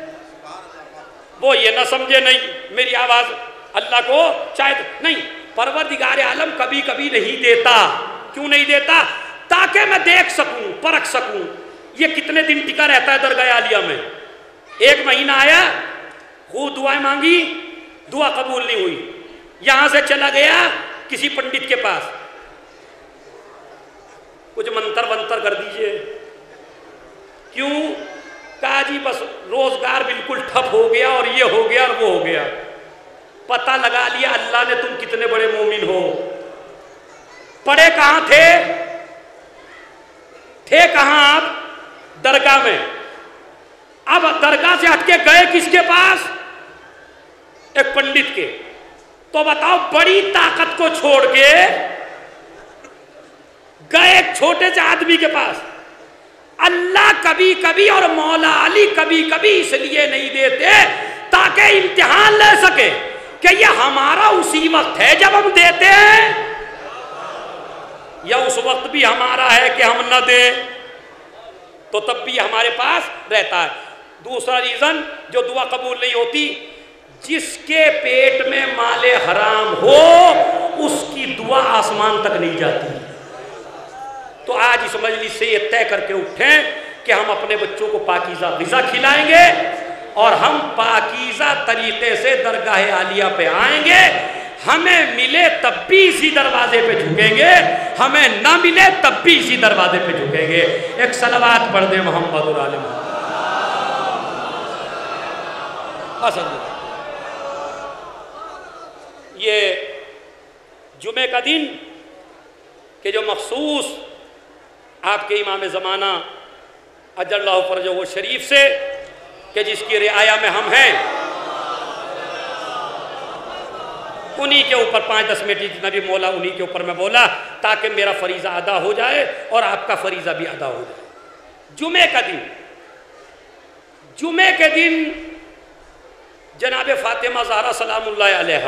وہ یہ نہ سمجھے نہیں میری آواز اللہ کو شاید نہیں۔ پروردگار عالم کبھی کبھی نہیں دیتا۔ کیوں نہیں دیتا؟ تاکہ میں دیکھ سکوں، پرکھ سکوں یہ کتنے دن ٹکا رہتا ہے درگاہ عالیہ میں۔ ایک مہینہ آیا، خوب دعائیں مانگی، دعا قبول نہیں ہوئی، یہاں سے چلا گیا کسی پنڈت کے پاس، کچھ منتر ونتر کر دیجئے۔ کیوں؟ کہا جی بس روزگار بالکل ٹھپ ہو گیا اور یہ ہو گیا اور وہ ہو گیا۔ پتہ لگا لیا اللہ نے تم کتنے بڑے مومن ہو۔ پڑے کہاں تھے کہاں آپ؟ درگاہ میں۔ اب درگاہ سے ہٹ کے گئے کس کے پاس؟ ایک پنڈت کے۔ تو بتاؤ بڑی طاقت کو چھوڑ کے گئے ایک چھوٹے سے آدمی کے پاس۔ اللہ کبھی کبھی اور مولا علی کبھی کبھی اس لیے نہیں دیتے تاکہ امتحان لے سکے کہ یہ ہمارا اسی وقت ہے جب ہم دیتے ہیں یا اس وقت بھی ہمارا ہے کہ ہم نہ دیں، تو تب بھی ہمارے پاس رہتا ہے۔ دوسرا ریزن جو دعا قبول نہیں ہوتی، جس کے پیٹ میں مال حرام ہو اس کی دعا آسمان تک نہیں جاتی۔ تو آج اس مجلس سے یہ طے کر کے اٹھیں کہ ہم اپنے بچوں کو پاکیزہ غذا کھلائیں گے اور ہم پاکیزہ طریقے سے درگاہ عالیہ پہ آئیں گے۔ ہمیں ملے تب بھی اسی دروازے پہ جھکیں گے، ہمیں نہ ملے تب بھی اسی دروازے پہ جھکیں گے۔ ایک صلوات پڑھ دیں محمد علیہ وسلم۔ یہ جمعہ کا دن کہ جو مخصوص آپ کے امام زمانہ اجل اللہ فرجہ شریف سے کہ جس کی رعایا میں ہم ہیں، انہی کے اوپر 5-10 منٹ جتنا بھی مولا انہی کے اوپر میں بولا تاکہ میرا فریضہ ادا ہو جائے اور آپ کا فریضہ بھی ادا ہو جائے۔ جمعہ کا دن، جمعہ کے دن جناب فاطمہ زہرا سلام اللہ علیہا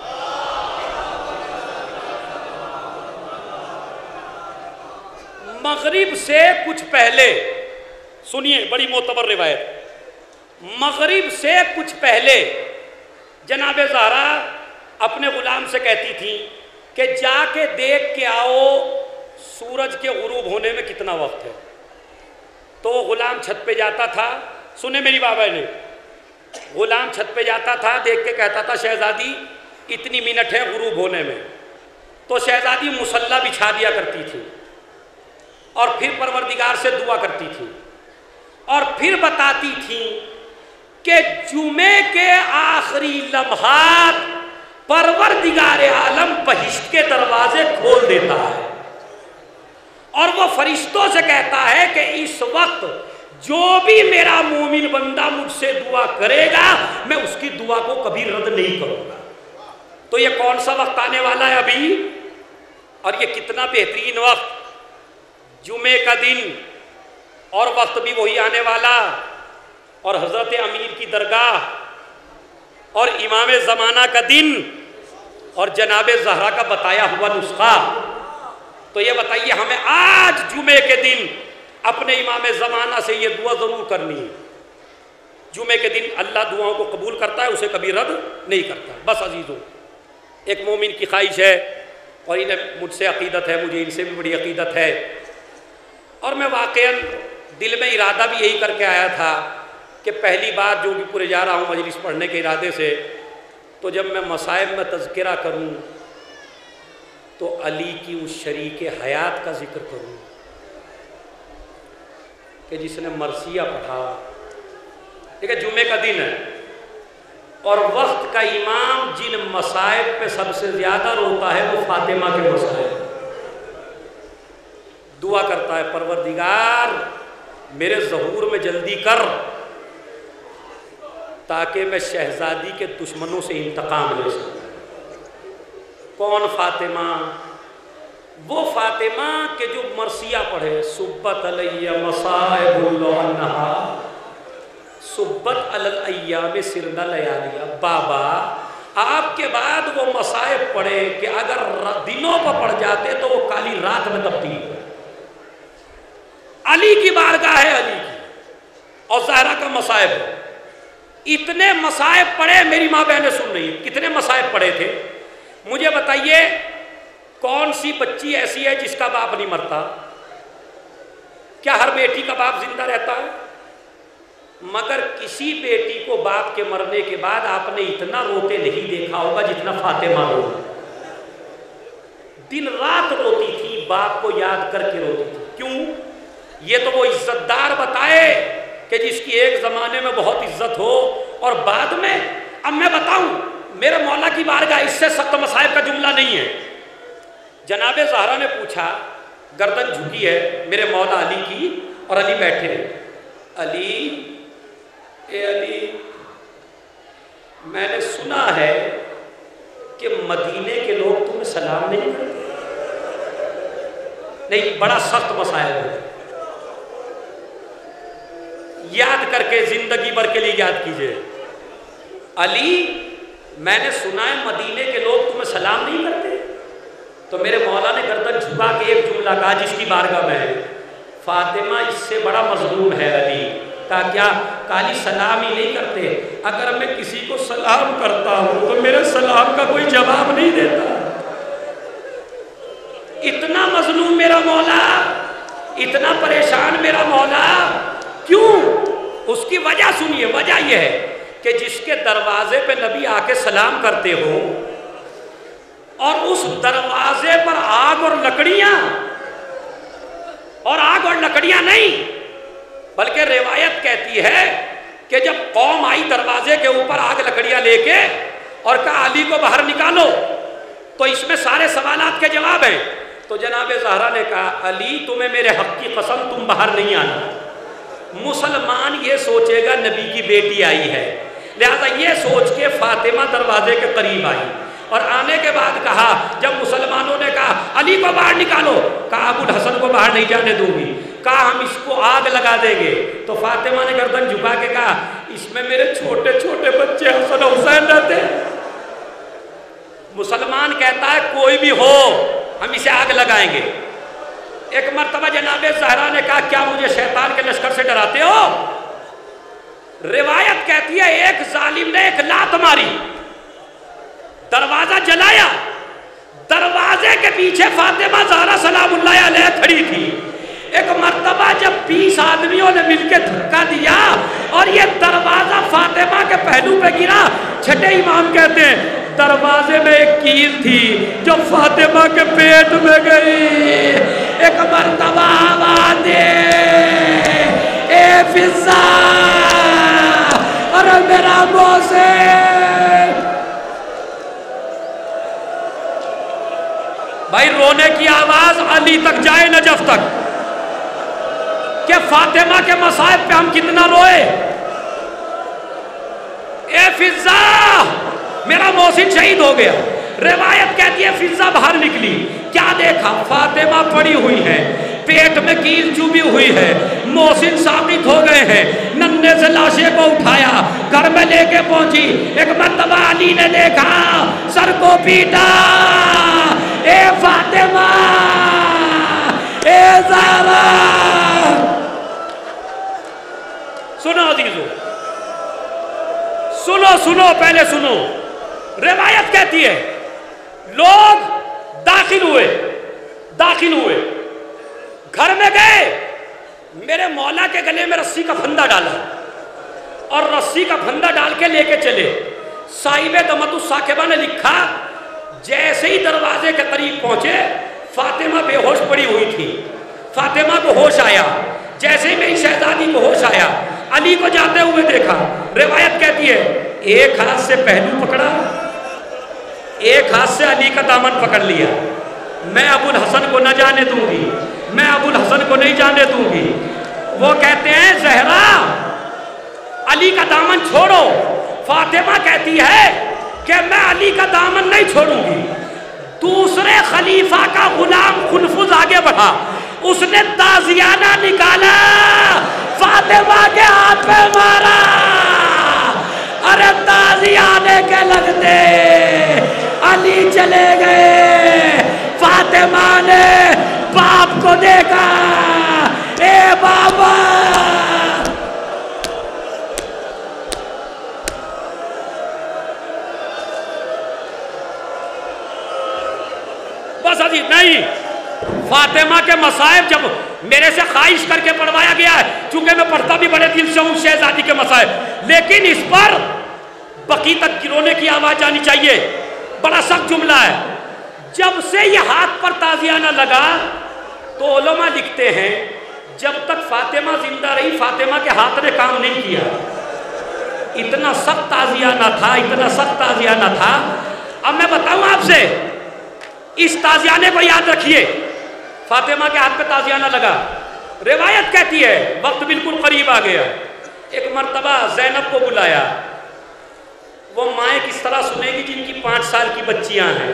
مغرب سے کچھ پہلے، سنیے بڑی معتبر روایت، مغرب سے کچھ پہلے جناب زہرا اپنے غلام سے کہتی تھی کہ جا کے دیکھ کے آؤ سورج کے غروب ہونے میں کتنا وقت ہے۔ تو غلام چھت پہ جاتا تھا، سنے میری بابا نے، غلام چھت پہ جاتا تھا، دیکھ کے کہتا تھا شہزادی اتنی منٹ ہے غروب ہونے میں۔ تو شہزادی مصلی بچھا دیا کرتی تھی اور پھر پروردگار سے دعا کرتی تھی اور پھر بتاتی تھی کہ جمعے کے آخری لمحات پروردگار عالم بہشت کے دروازے کھول دیتا ہے اور وہ فرشتوں سے کہتا ہے کہ اس وقت جو بھی میرا مومن بندہ مجھ سے دعا کرے گا میں اس کی دعا کو کبھی رد نہیں کروں گا۔ تو یہ کون سا وقت آنے والا ہے ابھی، اور یہ کتنا بہترین وقت، جمعے کا دن، اور وقت بھی وہی آنے والا، اور حضرت امیر کی درگاہ اور امام زمانہ کا دن اور جناب زہرا کا بتایا ہوا نسخہ۔ تو یہ بتائیے ہمیں آج جمعے کے دن اپنے امام زمانہ سے یہ دعا ضرور کرنی ہے۔ جمعے کے دن اللہ دعاؤں کو قبول کرتا ہے، اسے کبھی رد نہیں کرتا۔ بس عزیزوں، ایک مومن کی خواہش ہے اور انہیں مجھ سے عقیدت ہے، مجھے ان سے بھی بڑی عقیدت ہے، اور میں واقعاً دل میں ارادہ بھی یہی کر کے آیا تھا کہ پہلی بار جو بھی پورے جا رہا ہوں مجلس پڑھنے کے ارادے سے، تو جب میں مصائب میں تذکرہ کروں تو علی کی اس شریک حیات کا ذکر کروں کہ جس نے مرثیہ پڑھا. ٹھیک ہے، جمعے کا دن ہے اور وقت کا امام جن مصائب پہ سب سے زیادہ روتا ہے وہ فاطمہ کے مصائب. دعا کرتا ہے پروردگار میرے ظہور میں جلدی کر تاکہ میں شہزادی کے دشمنوں سے انتقام لے سکوں. کون فاطمہ؟ وہ فاطمہ کہ جو مرثیہ پڑھے سبت علیہ مصائب النہا سبت علی الایام سرنا لیالیا. بابا آپ کے بعد وہ مصائب پڑھے کہ اگر دنوں پر پڑھ جاتے تو وہ کالی رات میں تبدیل ہو. علی کی بارگاہ ہے، علی کی اور زہرا کا مصائب ہے. اتنے مصائب پڑھے، میری ماں بہنیں سن رہی ہیں، کتنے مصائب پڑھے تھے مجھے بتائیے. کون سی بچی ایسی ہے جس کا باپ نہیں مرتا؟ کیا ہر بیٹی کا باپ زندہ رہتا ہے؟ مگر کسی بیٹی کو باپ کے مرنے کے بعد آپ نے اتنا روتے نہیں دیکھا ہوگا جتنا فاطمہ رو. دن رات روتی تھی، باپ کو یاد کر کے روتی تھی. کیوں؟ یہ تو وہ عزت دار بتائے کہ جس کی ایک زمانے میں بہت عزت ہو اور بعد میں. اب میں بتاؤں میرے مولا کی بارگاہ اس سے سخت مصائب کا جملہ نہیں ہے. جناب زہرا نے پوچھا، گردن جھکی ہے میرے مولا علی کی اور علی بیٹھے ہیں. علی، اے علی، میں نے سنا ہے کہ مدینے کے لوگ تمہیں سلام نہیں کرتے. نہیں، بڑا سخت مسائل ہے، یاد کر کے زندگی بھر کے لیے یاد کیجئے. علی، میں نے سنا ہے مدینے کے لوگ تمہیں سلام نہیں کرتے. تو میرے مولا نے گردن جھکا کے ایک جملہ کہا جس کی بارگاہ میں ہے، فاطمہ اس سے بڑا مظلوم ہے. علی کہا کیا؟ کالی سلام ہی نہیں کرتے. اگر میں کسی کو سلام کرتا ہوں تو میرے سلام کا کوئی جواب نہیں دیتا. اتنا مظلوم میرا مولا، اتنا پریشان میرا مولا. کیوں؟ اس کی وجہ سنیے. وجہ یہ ہے کہ جس کے دروازے پہ نبی آ کے سلام کرتے ہو اور اس دروازے پر آگ اور لکڑیاں، اور آگ اور لکڑیاں نہیں بلکہ روایت کہتی ہے کہ جب قوم آئی دروازے کے اوپر آگ لکڑیاں لے کے اور کہا علی کو باہر نکالو، تو اس میں سارے سوالات کے جواب ہیں. تو جناب زہرا نے کہا علی تمہیں میرے حق کی قسم تم باہر نہیں آنا. مسلمان یہ سوچے گا نبی کی بیٹی آئی ہے، لہذا یہ سوچ کے فاطمہ دروازے کے قریب آئی اور آنے کے بعد کہا، جب مسلمانوں نے کہا علی کو باہر نکالو، کہا ابو الحسن کو باہر نہیں جانے دوں گی، کہا ہم اس کو آگ لگا دیں گے. تو فاطمہ نے گردن جھکا کے کہا اس میں میرے چھوٹے چھوٹے بچے حسن و حسین رہتے ہیں. مسلمان کہتا ہے کوئی بھی ہو ہم اسے آگ لگائیں گے. ایک مرتبہ جناب زہرا نے کہا کیا مجھے شیطان کے لشکر سے ڈراتے ہو؟ روایت کہتی ہے ایک ظالم نے ایک لات ماری، دروازہ جلایا، دروازے کے پیچھے فاطمہ زہرا سلام اللہ علیہ کھڑی تھی. ایک مرتبہ جب 20 آدمیوں نے مل کے دھکا دیا اور یہ دروازہ فاطمہ کے پہلو پہ گرا، چھٹے امام کہتے ہیں دروازے میں ایک کیل تھی جو فاطمہ کے پیٹ میں گئی. ایک مرتبہ آواز دے اے فضا اور میرا محسن. بھائی رونے کی آواز علی تک جائے، نجف تک، کہ فاطمہ کے مصائب پہ ہم کتنا روئے. اے فضا میرا محسن شہید ہو گیا. روایت کہتی ہے فضا باہر نکلی، کیا دیکھا؟ فاطمہ پڑی ہوئی ہے، پیٹ میں کیل چوبی ہوئی ہے، محسن ثابت ہو گئے ہیں. ننے سے لاشے کو اٹھایا، گھر میں لے کے پہنچی. ایک مرتبہ علی نے دیکھا، سر کو پیٹا، اے فاطمہ اے زہرا. سنو عزیزو، سنو پہلے سنو. روایت کہتی ہے لوگ داخل ہوئے گھر میں گئے، میرے مولا کے گلے میں رسی کا پھندا ڈالا اور رسی کا پھندا ڈال کے لے کے چلے. صاحب دمت الثاقبہ نے لکھا جیسے ہی دروازے کے قریب پہنچے فاطمہ بے ہوش پڑی ہوئی تھی، فاطمہ کو ہوش آیا، جیسے ہی میری شہزادی کو ہوش آیا علی کو جاتے ہوئے دیکھا، روایت کہتی ہے ایک ہاتھ سے پہلو پکڑا، ایک ہاتھ سے علی کا دامن پکڑ لیا، میں ابو الحسن کو نہ جانے دوں گی، میں ابو الحسن کو نہیں جانے دوں گی۔ وہ کہتے ہیں زہرا علی کا دامن چھوڑو، فاطمہ کہتی ہے کہ میں علی کا دامن نہیں چھوڑوں گی۔ دوسرے خلیفہ کا غلام خنفذ آگے بڑھا، اس نے تازیانہ نکالا، فاطمہ کے ہاتھ پہ مارا، ارے تازیانے کے لگتے علی چلے گئے۔ فاطمہ نے باپ کو دیکھا، اے بابا، بس عزیز نہیں، فاطمہ کے مصائب جب میرے سے خواہش کر کے پڑھوایا گیا ہے، چونکہ میں پڑھتا بھی بڑے دل سے ہوں شہزادی کے مصائب، لیکن اس پر بقی تک گرونے کی آواز جانی چاہیے۔ بڑا سخت جملہ ہے۔ جب سے یہ ہاتھ پر تازیانہ لگا تو علماء لکھتے ہیں جب تک فاطمہ زندہ رہی فاطمہ کے ہاتھ نے کام نہیں کیا، اتنا سخت تازیانہ تھا، اتنا سخت تازیانہ تھا۔ اب میں بتاؤں آپ سے، اس تازیانے کو یاد رکھیے، فاطمہ کے ہاتھ پہ تازیانہ لگا، روایت کہتی ہے وقت بالکل قریب آ گیا، ایک مرتبہ زینب کو بلایا، وہ مائیں کس طرح سنے گی جن کی 5 سال کی بچیاں ہیں،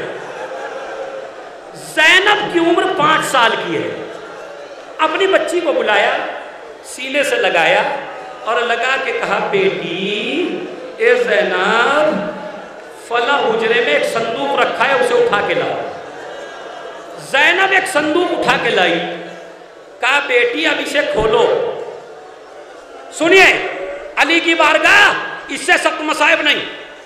زینب کی عمر 5 سال کی ہے، اپنی بچی کو بلایا، سینے سے لگایا اور لگا کے کہا بیٹی اے زینب فلاں حجرے میں ایک صندوق رکھا ہے، اسے اٹھا کے لاؤ۔ زینب ایک صندوق اٹھا کے لائی، کہا بیٹی اب اسے کھولو۔ سنیے علی کی بارگاہ اس سے سخت مصائب نہیں۔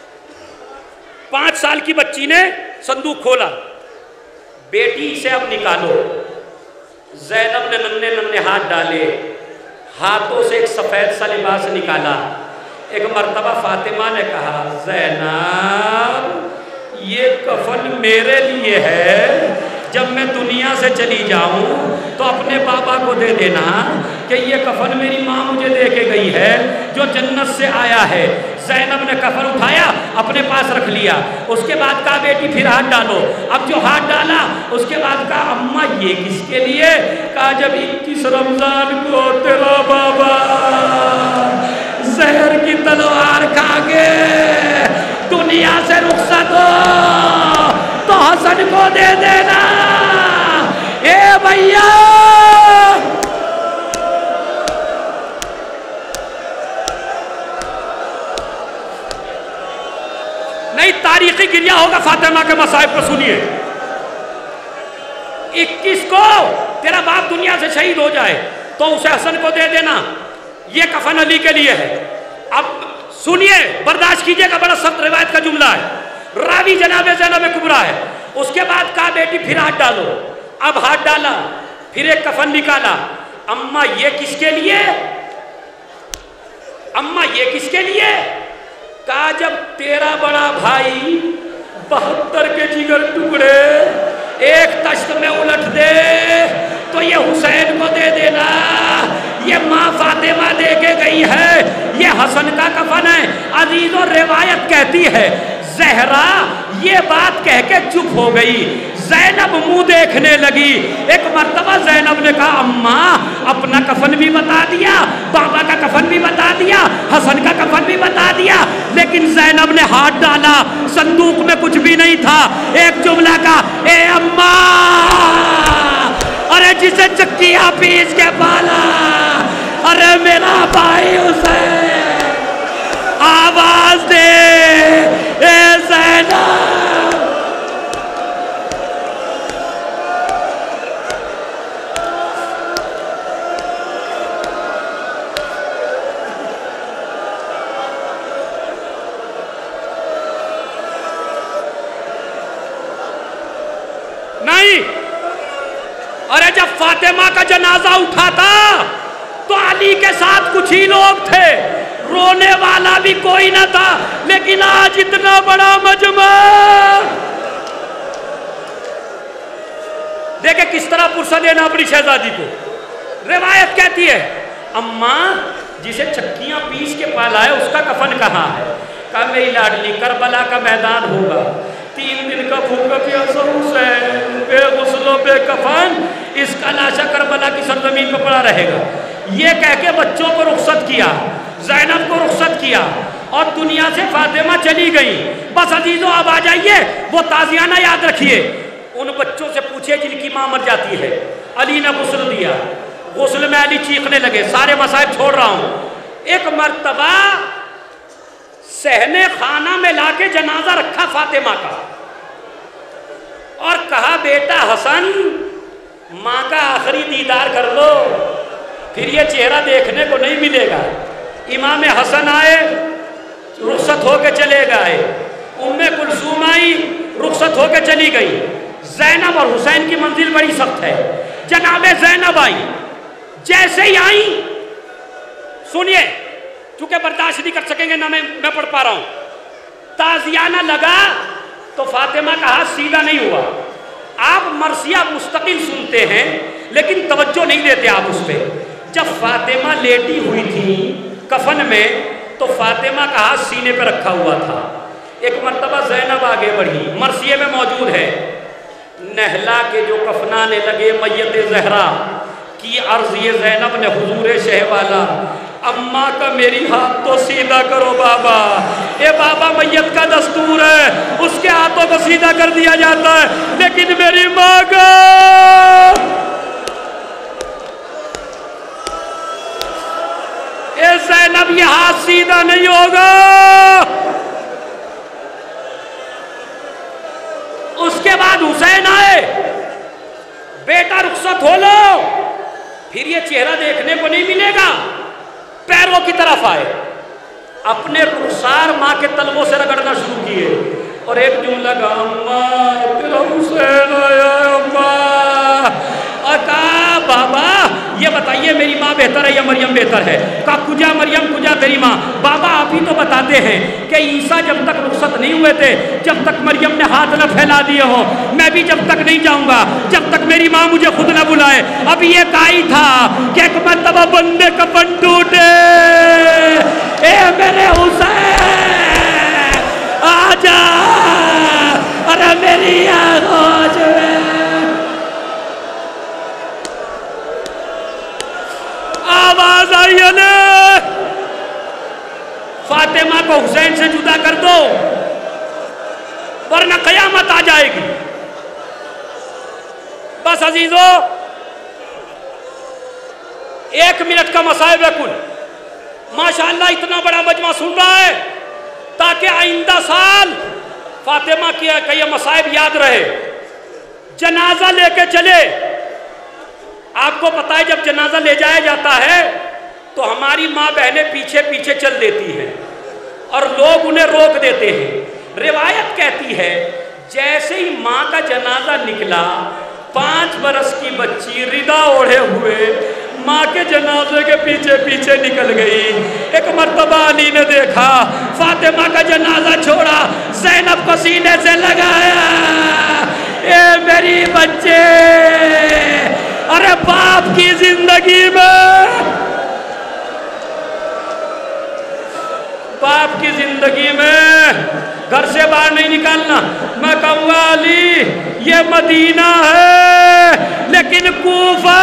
5 سال کی بچی نے صندوق کھولا، بیٹی اسے اب نکالو۔ زینب نے ننھے ننھے ہاتھ ڈالے، ہاتھوں سے ایک سفید سا لباس نکالا۔ ایک مرتبہ فاطمہ نے کہا زینب یہ کفن میرے لیے ہے، جب میں دنیا سے چلی جاؤں تو اپنے بابا کو دے دینا کہ یہ کفن میری ماں مجھے دے کے گئی ہے جو جنت سے آیا ہے۔ زینب نے کفن اٹھایا اپنے پاس رکھ لیا، اس کے بعد کہا بیٹی پھر ہاتھ ڈالو۔ اب جو ہاتھ ڈالا اس کے بعد کہا اماں یہ کس کے لیے؟ کہا جب 21 رمضان کو تیرا بابا زہر کی تلوار کھا کے دنیا سے رخصت ہو تو حسن کو دے دینا۔ اے بھیا نہیں، تاریخی گریہ ہوگا فاطمہ کے مصائب کو سنیے۔ 21 کو تیرا باپ دنیا سے شہید ہو جائے تو اسے حسن کو دے دینا، یہ کفن علی کے لیے ہے۔ اب سنیے، برداشت کیجئے گا، بڑا سخت روایت کا جملہ ہے، راوی جناب زینب کبریٰ ہے۔ اس کے بعد کہا بیٹی پھر ہاتھ ڈالو۔ اب ہاتھ ڈالا، پھر ایک کفن نکالا۔ اماں یہ کس کے لیے؟ اماں یہ کس کے لیے؟ کہا جب تیرا بڑا بھائی 72 کے جگر ٹکڑے ایک تشت میں الٹ دے تو یہ حسین کو دے دینا، یہ ماں فاطمہ دے کے گئی ہے، یہ حسن کا کفن ہے۔ عزیزو روایت کہتی ہے زہرا یہ بات کہہ کے چپ ہو گئی، زینب منہ دیکھنے لگی۔ ایک مرتبہ زینب نے کہا اماں اپنا کفن بھی بتا دیا، بابا کا کفن بھی بتا دیا، حسن کا کفن بھی بتا دیا، لیکن زینب نے ہاتھ ڈالا، صندوق میں کچھ بھی نہیں تھا۔ ایک جملہ کا اے اماں، ارے جسے چکیاں پیس کے پالا، ارے میرا بھائی حسین، آواز دے اے زینب۔ نہیں، ارے جب فاطمہ کا جنازہ اٹھا تھا تو علی کے ساتھ کچھ ہی لوگ تھے، رونے والا بھی کوئی نہ تھا، لیکن آج اتنا بڑا مجمع کس طرح پرسہ دینا اپنی شہزادی کو. روایت کہتی ہے اماں جسے چکیاں پیس کے پالا ہے اس کا کفن کہاں ہے؟ کہا میری لاڈلی کربلا کا میدان ہوگا, 3 دن کا بھوکا پیاسا حسین بے غسل و بے کفن, اس کا لاشا کربلا کی سرزمین پہ پڑا رہے گا. یہ کہہ کے بچوں کو رخصت کیا, زینب کو رخصت کیا اور دنیا سے فاطمہ چلی گئی. بس عزیزو اب آ جائیے, وہ تازیانہ یاد رکھیے. ان بچوں سے پوچھے جن کی ماں مر جاتی ہے. علی نے غسل دیا, غسل میں علی چیخنے لگے, سارے مسائل چھوڑ رہا ہوں. ایک مرتبہ صحن خانہ میں لا کے جنازہ رکھا فاطمہ کا اور کہا بیٹا حسن ماں کا آخری دیدار کر لو, پھر یہ چہرہ دیکھنے کو نہیں ملے گا. امام حسن آئے, رخصت ہو کے چلے گئے. ام کلثوم آئی, رخصت ہو کے چلی گئی. زینب اور حسین کی منزل بڑی سخت ہے. جناب زینب آئی, جیسے ہی آئی, سنیے چونکہ برداشت نہیں کر سکیں گے نہ میں پڑھ پا رہا ہوں, تازیانہ لگا تو فاطمہ کا ہاتھ سیدھا نہیں ہوا. آپ مرثیہ مستقل سنتے ہیں لیکن توجہ نہیں دیتے آپ اس پہ. جب فاطمہ لیٹی ہوئی تھی کفن میں تو فاطمہ کا ہاتھ سینے پہ رکھا ہوا تھا. ایک مرتبہ زینب آگے بڑھی, مرثیے میں موجود ہے, نہلا کے جو کفنانے لگے میت زہرا کی عرض یہ زینب نے حضور شہ والا, اماں کا میری ہاتھ تو سیدھا کرو بابا. اے بابا میت کا دستور ہے, اس کے ہاتھوں کو سیدھا کر دیا جاتا ہے, لیکن میری ماں کا اے زینب یہ ہاتھ سیدھا نہیں ہوگا. اس کے بعد حسین آئے, بیٹا رخصت ہو لو, پھر یہ چہرہ دیکھنے کو نہیں ملے گا. پیروں کی طرف آئے, اپنے رخسار ماں کے تلووں سے رگڑنا شروع کیے اور ایک جملہ کہا اماں تیرا حسین آیا ہے اماں. اور کہا بابا یہ بتائیے میری ماں بہتر ہے یا مریم بہتر ہے؟ کہا کجا مریم کجا تیری ماں. بابا آپ ہی تو بتاتے ہیں کہ عیسیٰ جب تک رخصت نہیں ہوئے تھے, جب تک مریم نے ہاتھ نہ پھیلا دیے ہو, میں بھی جب تک نہیں جاؤں گا جب تک میری ماں مجھے خود نہ بلائے. اب یہ کائی تھا کہ ایک مرتبہ بندے کفن ٹوٹے, اے میرے حسین آجا, ارے میری آغاز میں آواز آئی ہے, فاطمہ کو حسین سے جدا کر دو ورنہ قیامت آ جائے گی. بس عزیزو 1 منٹ کا مصائب ہے کل. ماشاءاللہ اتنا بڑا مجمع سن رہا ہے تاکہ آئندہ سال فاطمہ کی یہ مصائب یاد رہے. جنازہ لے کے چلے, آپ کو پتا ہے جب جنازہ لے جایا جاتا ہے تو ہماری ماں بہنیں پیچھے پیچھے چل دیتی ہیں اور لوگ انہیں روک دیتے ہیں. روایت کہتی ہے جیسے ہی ماں کا جنازہ نکلا, 5 برس کی بچی ردا اوڑھے ہوئے ماں کے جنازے کے پیچھے پیچھے نکل گئی. ایک مرتبہ علی نے دیکھا, فاطمہ کا جنازہ چھوڑا, زینب کو سینے سے لگایا, اے میری بچے, ارے باپ کی زندگی میں, باپ کی زندگی میں گھر سے باہر نہیں نکالنا. میں کہوں گا علی یہ مدینہ ہے لیکن کوفہ.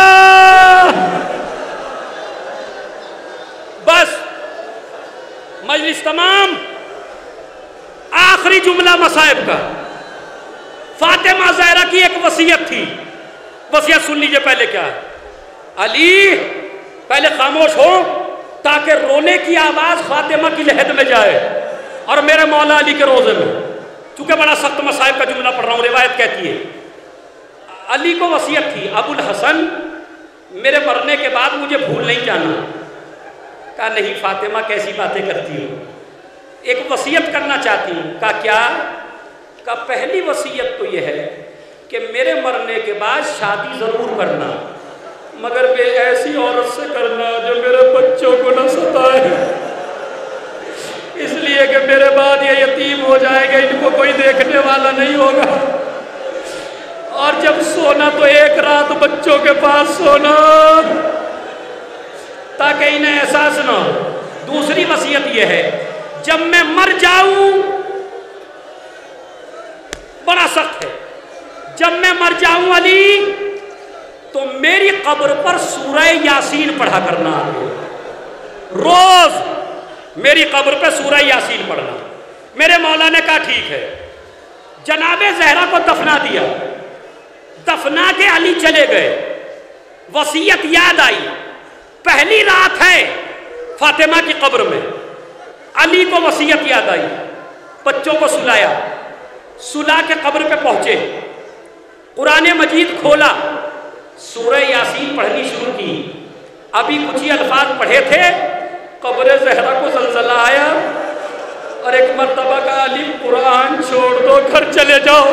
بس مجلس تمام. آخری جملہ مصائب کا, فاطمہ زہرا کی ایک وصیت تھی, وصیت سن لیجئے پہلے کیا ہے. علی پہلے خاموش ہو تاکہ رونے کی آواز فاطمہ کی لحد میں جائے اور میرے مولا علی کے روزے میں. چونکہ بڑا سخت مصائب کا جملہ پڑھ رہا ہوں. روایت کہتی ہے علی کو وصیت تھی, ابو الحسن میرے مرنے کے بعد مجھے بھول نہیں جانا. کہا نہیں فاطمہ کیسی باتیں کرتی ہو, ایک وصیت کرنا چاہتی ہوں. کہا کیا؟ کہا پہلی وصیت تو یہ ہے کہ میرے مرنے کے بعد شادی ضرور کرنا, مگر بے ایسی عورت سے کرنا جو میرے بچوں کو نہ ستائے, اس لیے کہ میرے بعد یہ یتیم ہو جائے گا, ان کو کوئی دیکھنے والا نہیں ہوگا. اور جب سونا تو ایک رات بچوں کے پاس سونا تاکہ انہیں احساس نہ ہو۔ دوسری وصیت یہ ہے، جب میں مر جاؤں، بڑا سخت ہے، جب میں مر جاؤں علی تو میری قبر پر سورہ یاسین پڑھا کرنا، روز میری قبر پہ سورہ یاسین پڑھنا۔ میرے مولا نے کہا ٹھیک ہے۔ جناب زہرا کو دفنا دیا، دفنا کے علی چلے گئے، وصیت یاد آئی، پہلی رات ہے فاطمہ کی قبر میں، علی کو وصیت یاد آئی، بچوں کو سلایا، سلا کے قبر پہ پہنچے، قرآن مجید کھولا، سورہ یاسین پڑھنی شروع کی۔ ابھی کچھ ہی الفاظ پڑھے تھے، قبر زہرا کو زلزلہ آیا اور ایک مرتبہ کا علی قرآن چھوڑ دو گھر چلے جاؤ۔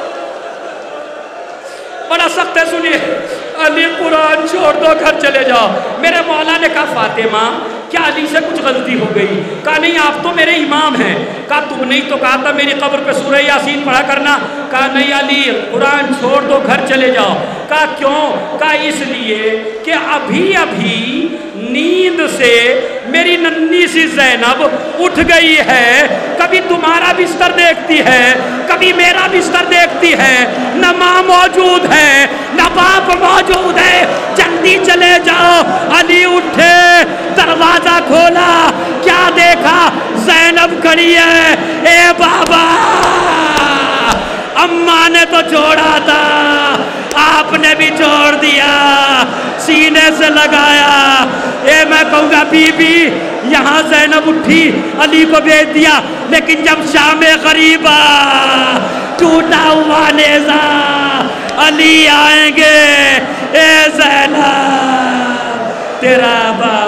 بڑا سخت ہے، سنیے، علی قرآن چھوڑ دو گھر چلے جاؤ۔ میرے مولا نے کہا فاطمہ کیا علی سے کچھ غلطی ہو گئی؟ کہا نہیں، آپ تو میرے امام ہیں۔ کہا تم نے تو کہا تھا میری قبر پہ سورہ یاسین پڑھا کرنا۔ کہا نہیں علی، قرآن چھوڑ دو گھر چلے جاؤ۔ کہا کیوں؟ کہا اس لیے کہ ابھی ابھی نیند سے میری ننھی سی زینب اٹھ گئی ہے، کبھی تمہارا بستر دیکھتی ہے، کبھی میرا بستر دیکھتی ہے، نہ ماں موجود ہے نہ باپ موجود ہے، جلدی چلے جاؤ۔ علی اٹھے، دروازہ کھولا، کیا دیکھا؟ زینب کھڑی ہے۔ اے بابا، اماں نے تو چھوڑا تھا، آپ نے بھی چھوڑ دیا، سینے سے لگایا۔ اے میں کہوں گا بی بی، یہاں زینب اٹھی، علی کو بھیج دیا، لیکن جب شام غریبہ ٹوٹا ہوا نیزہ، علی آئیں گے، اے زینب تیرا باپ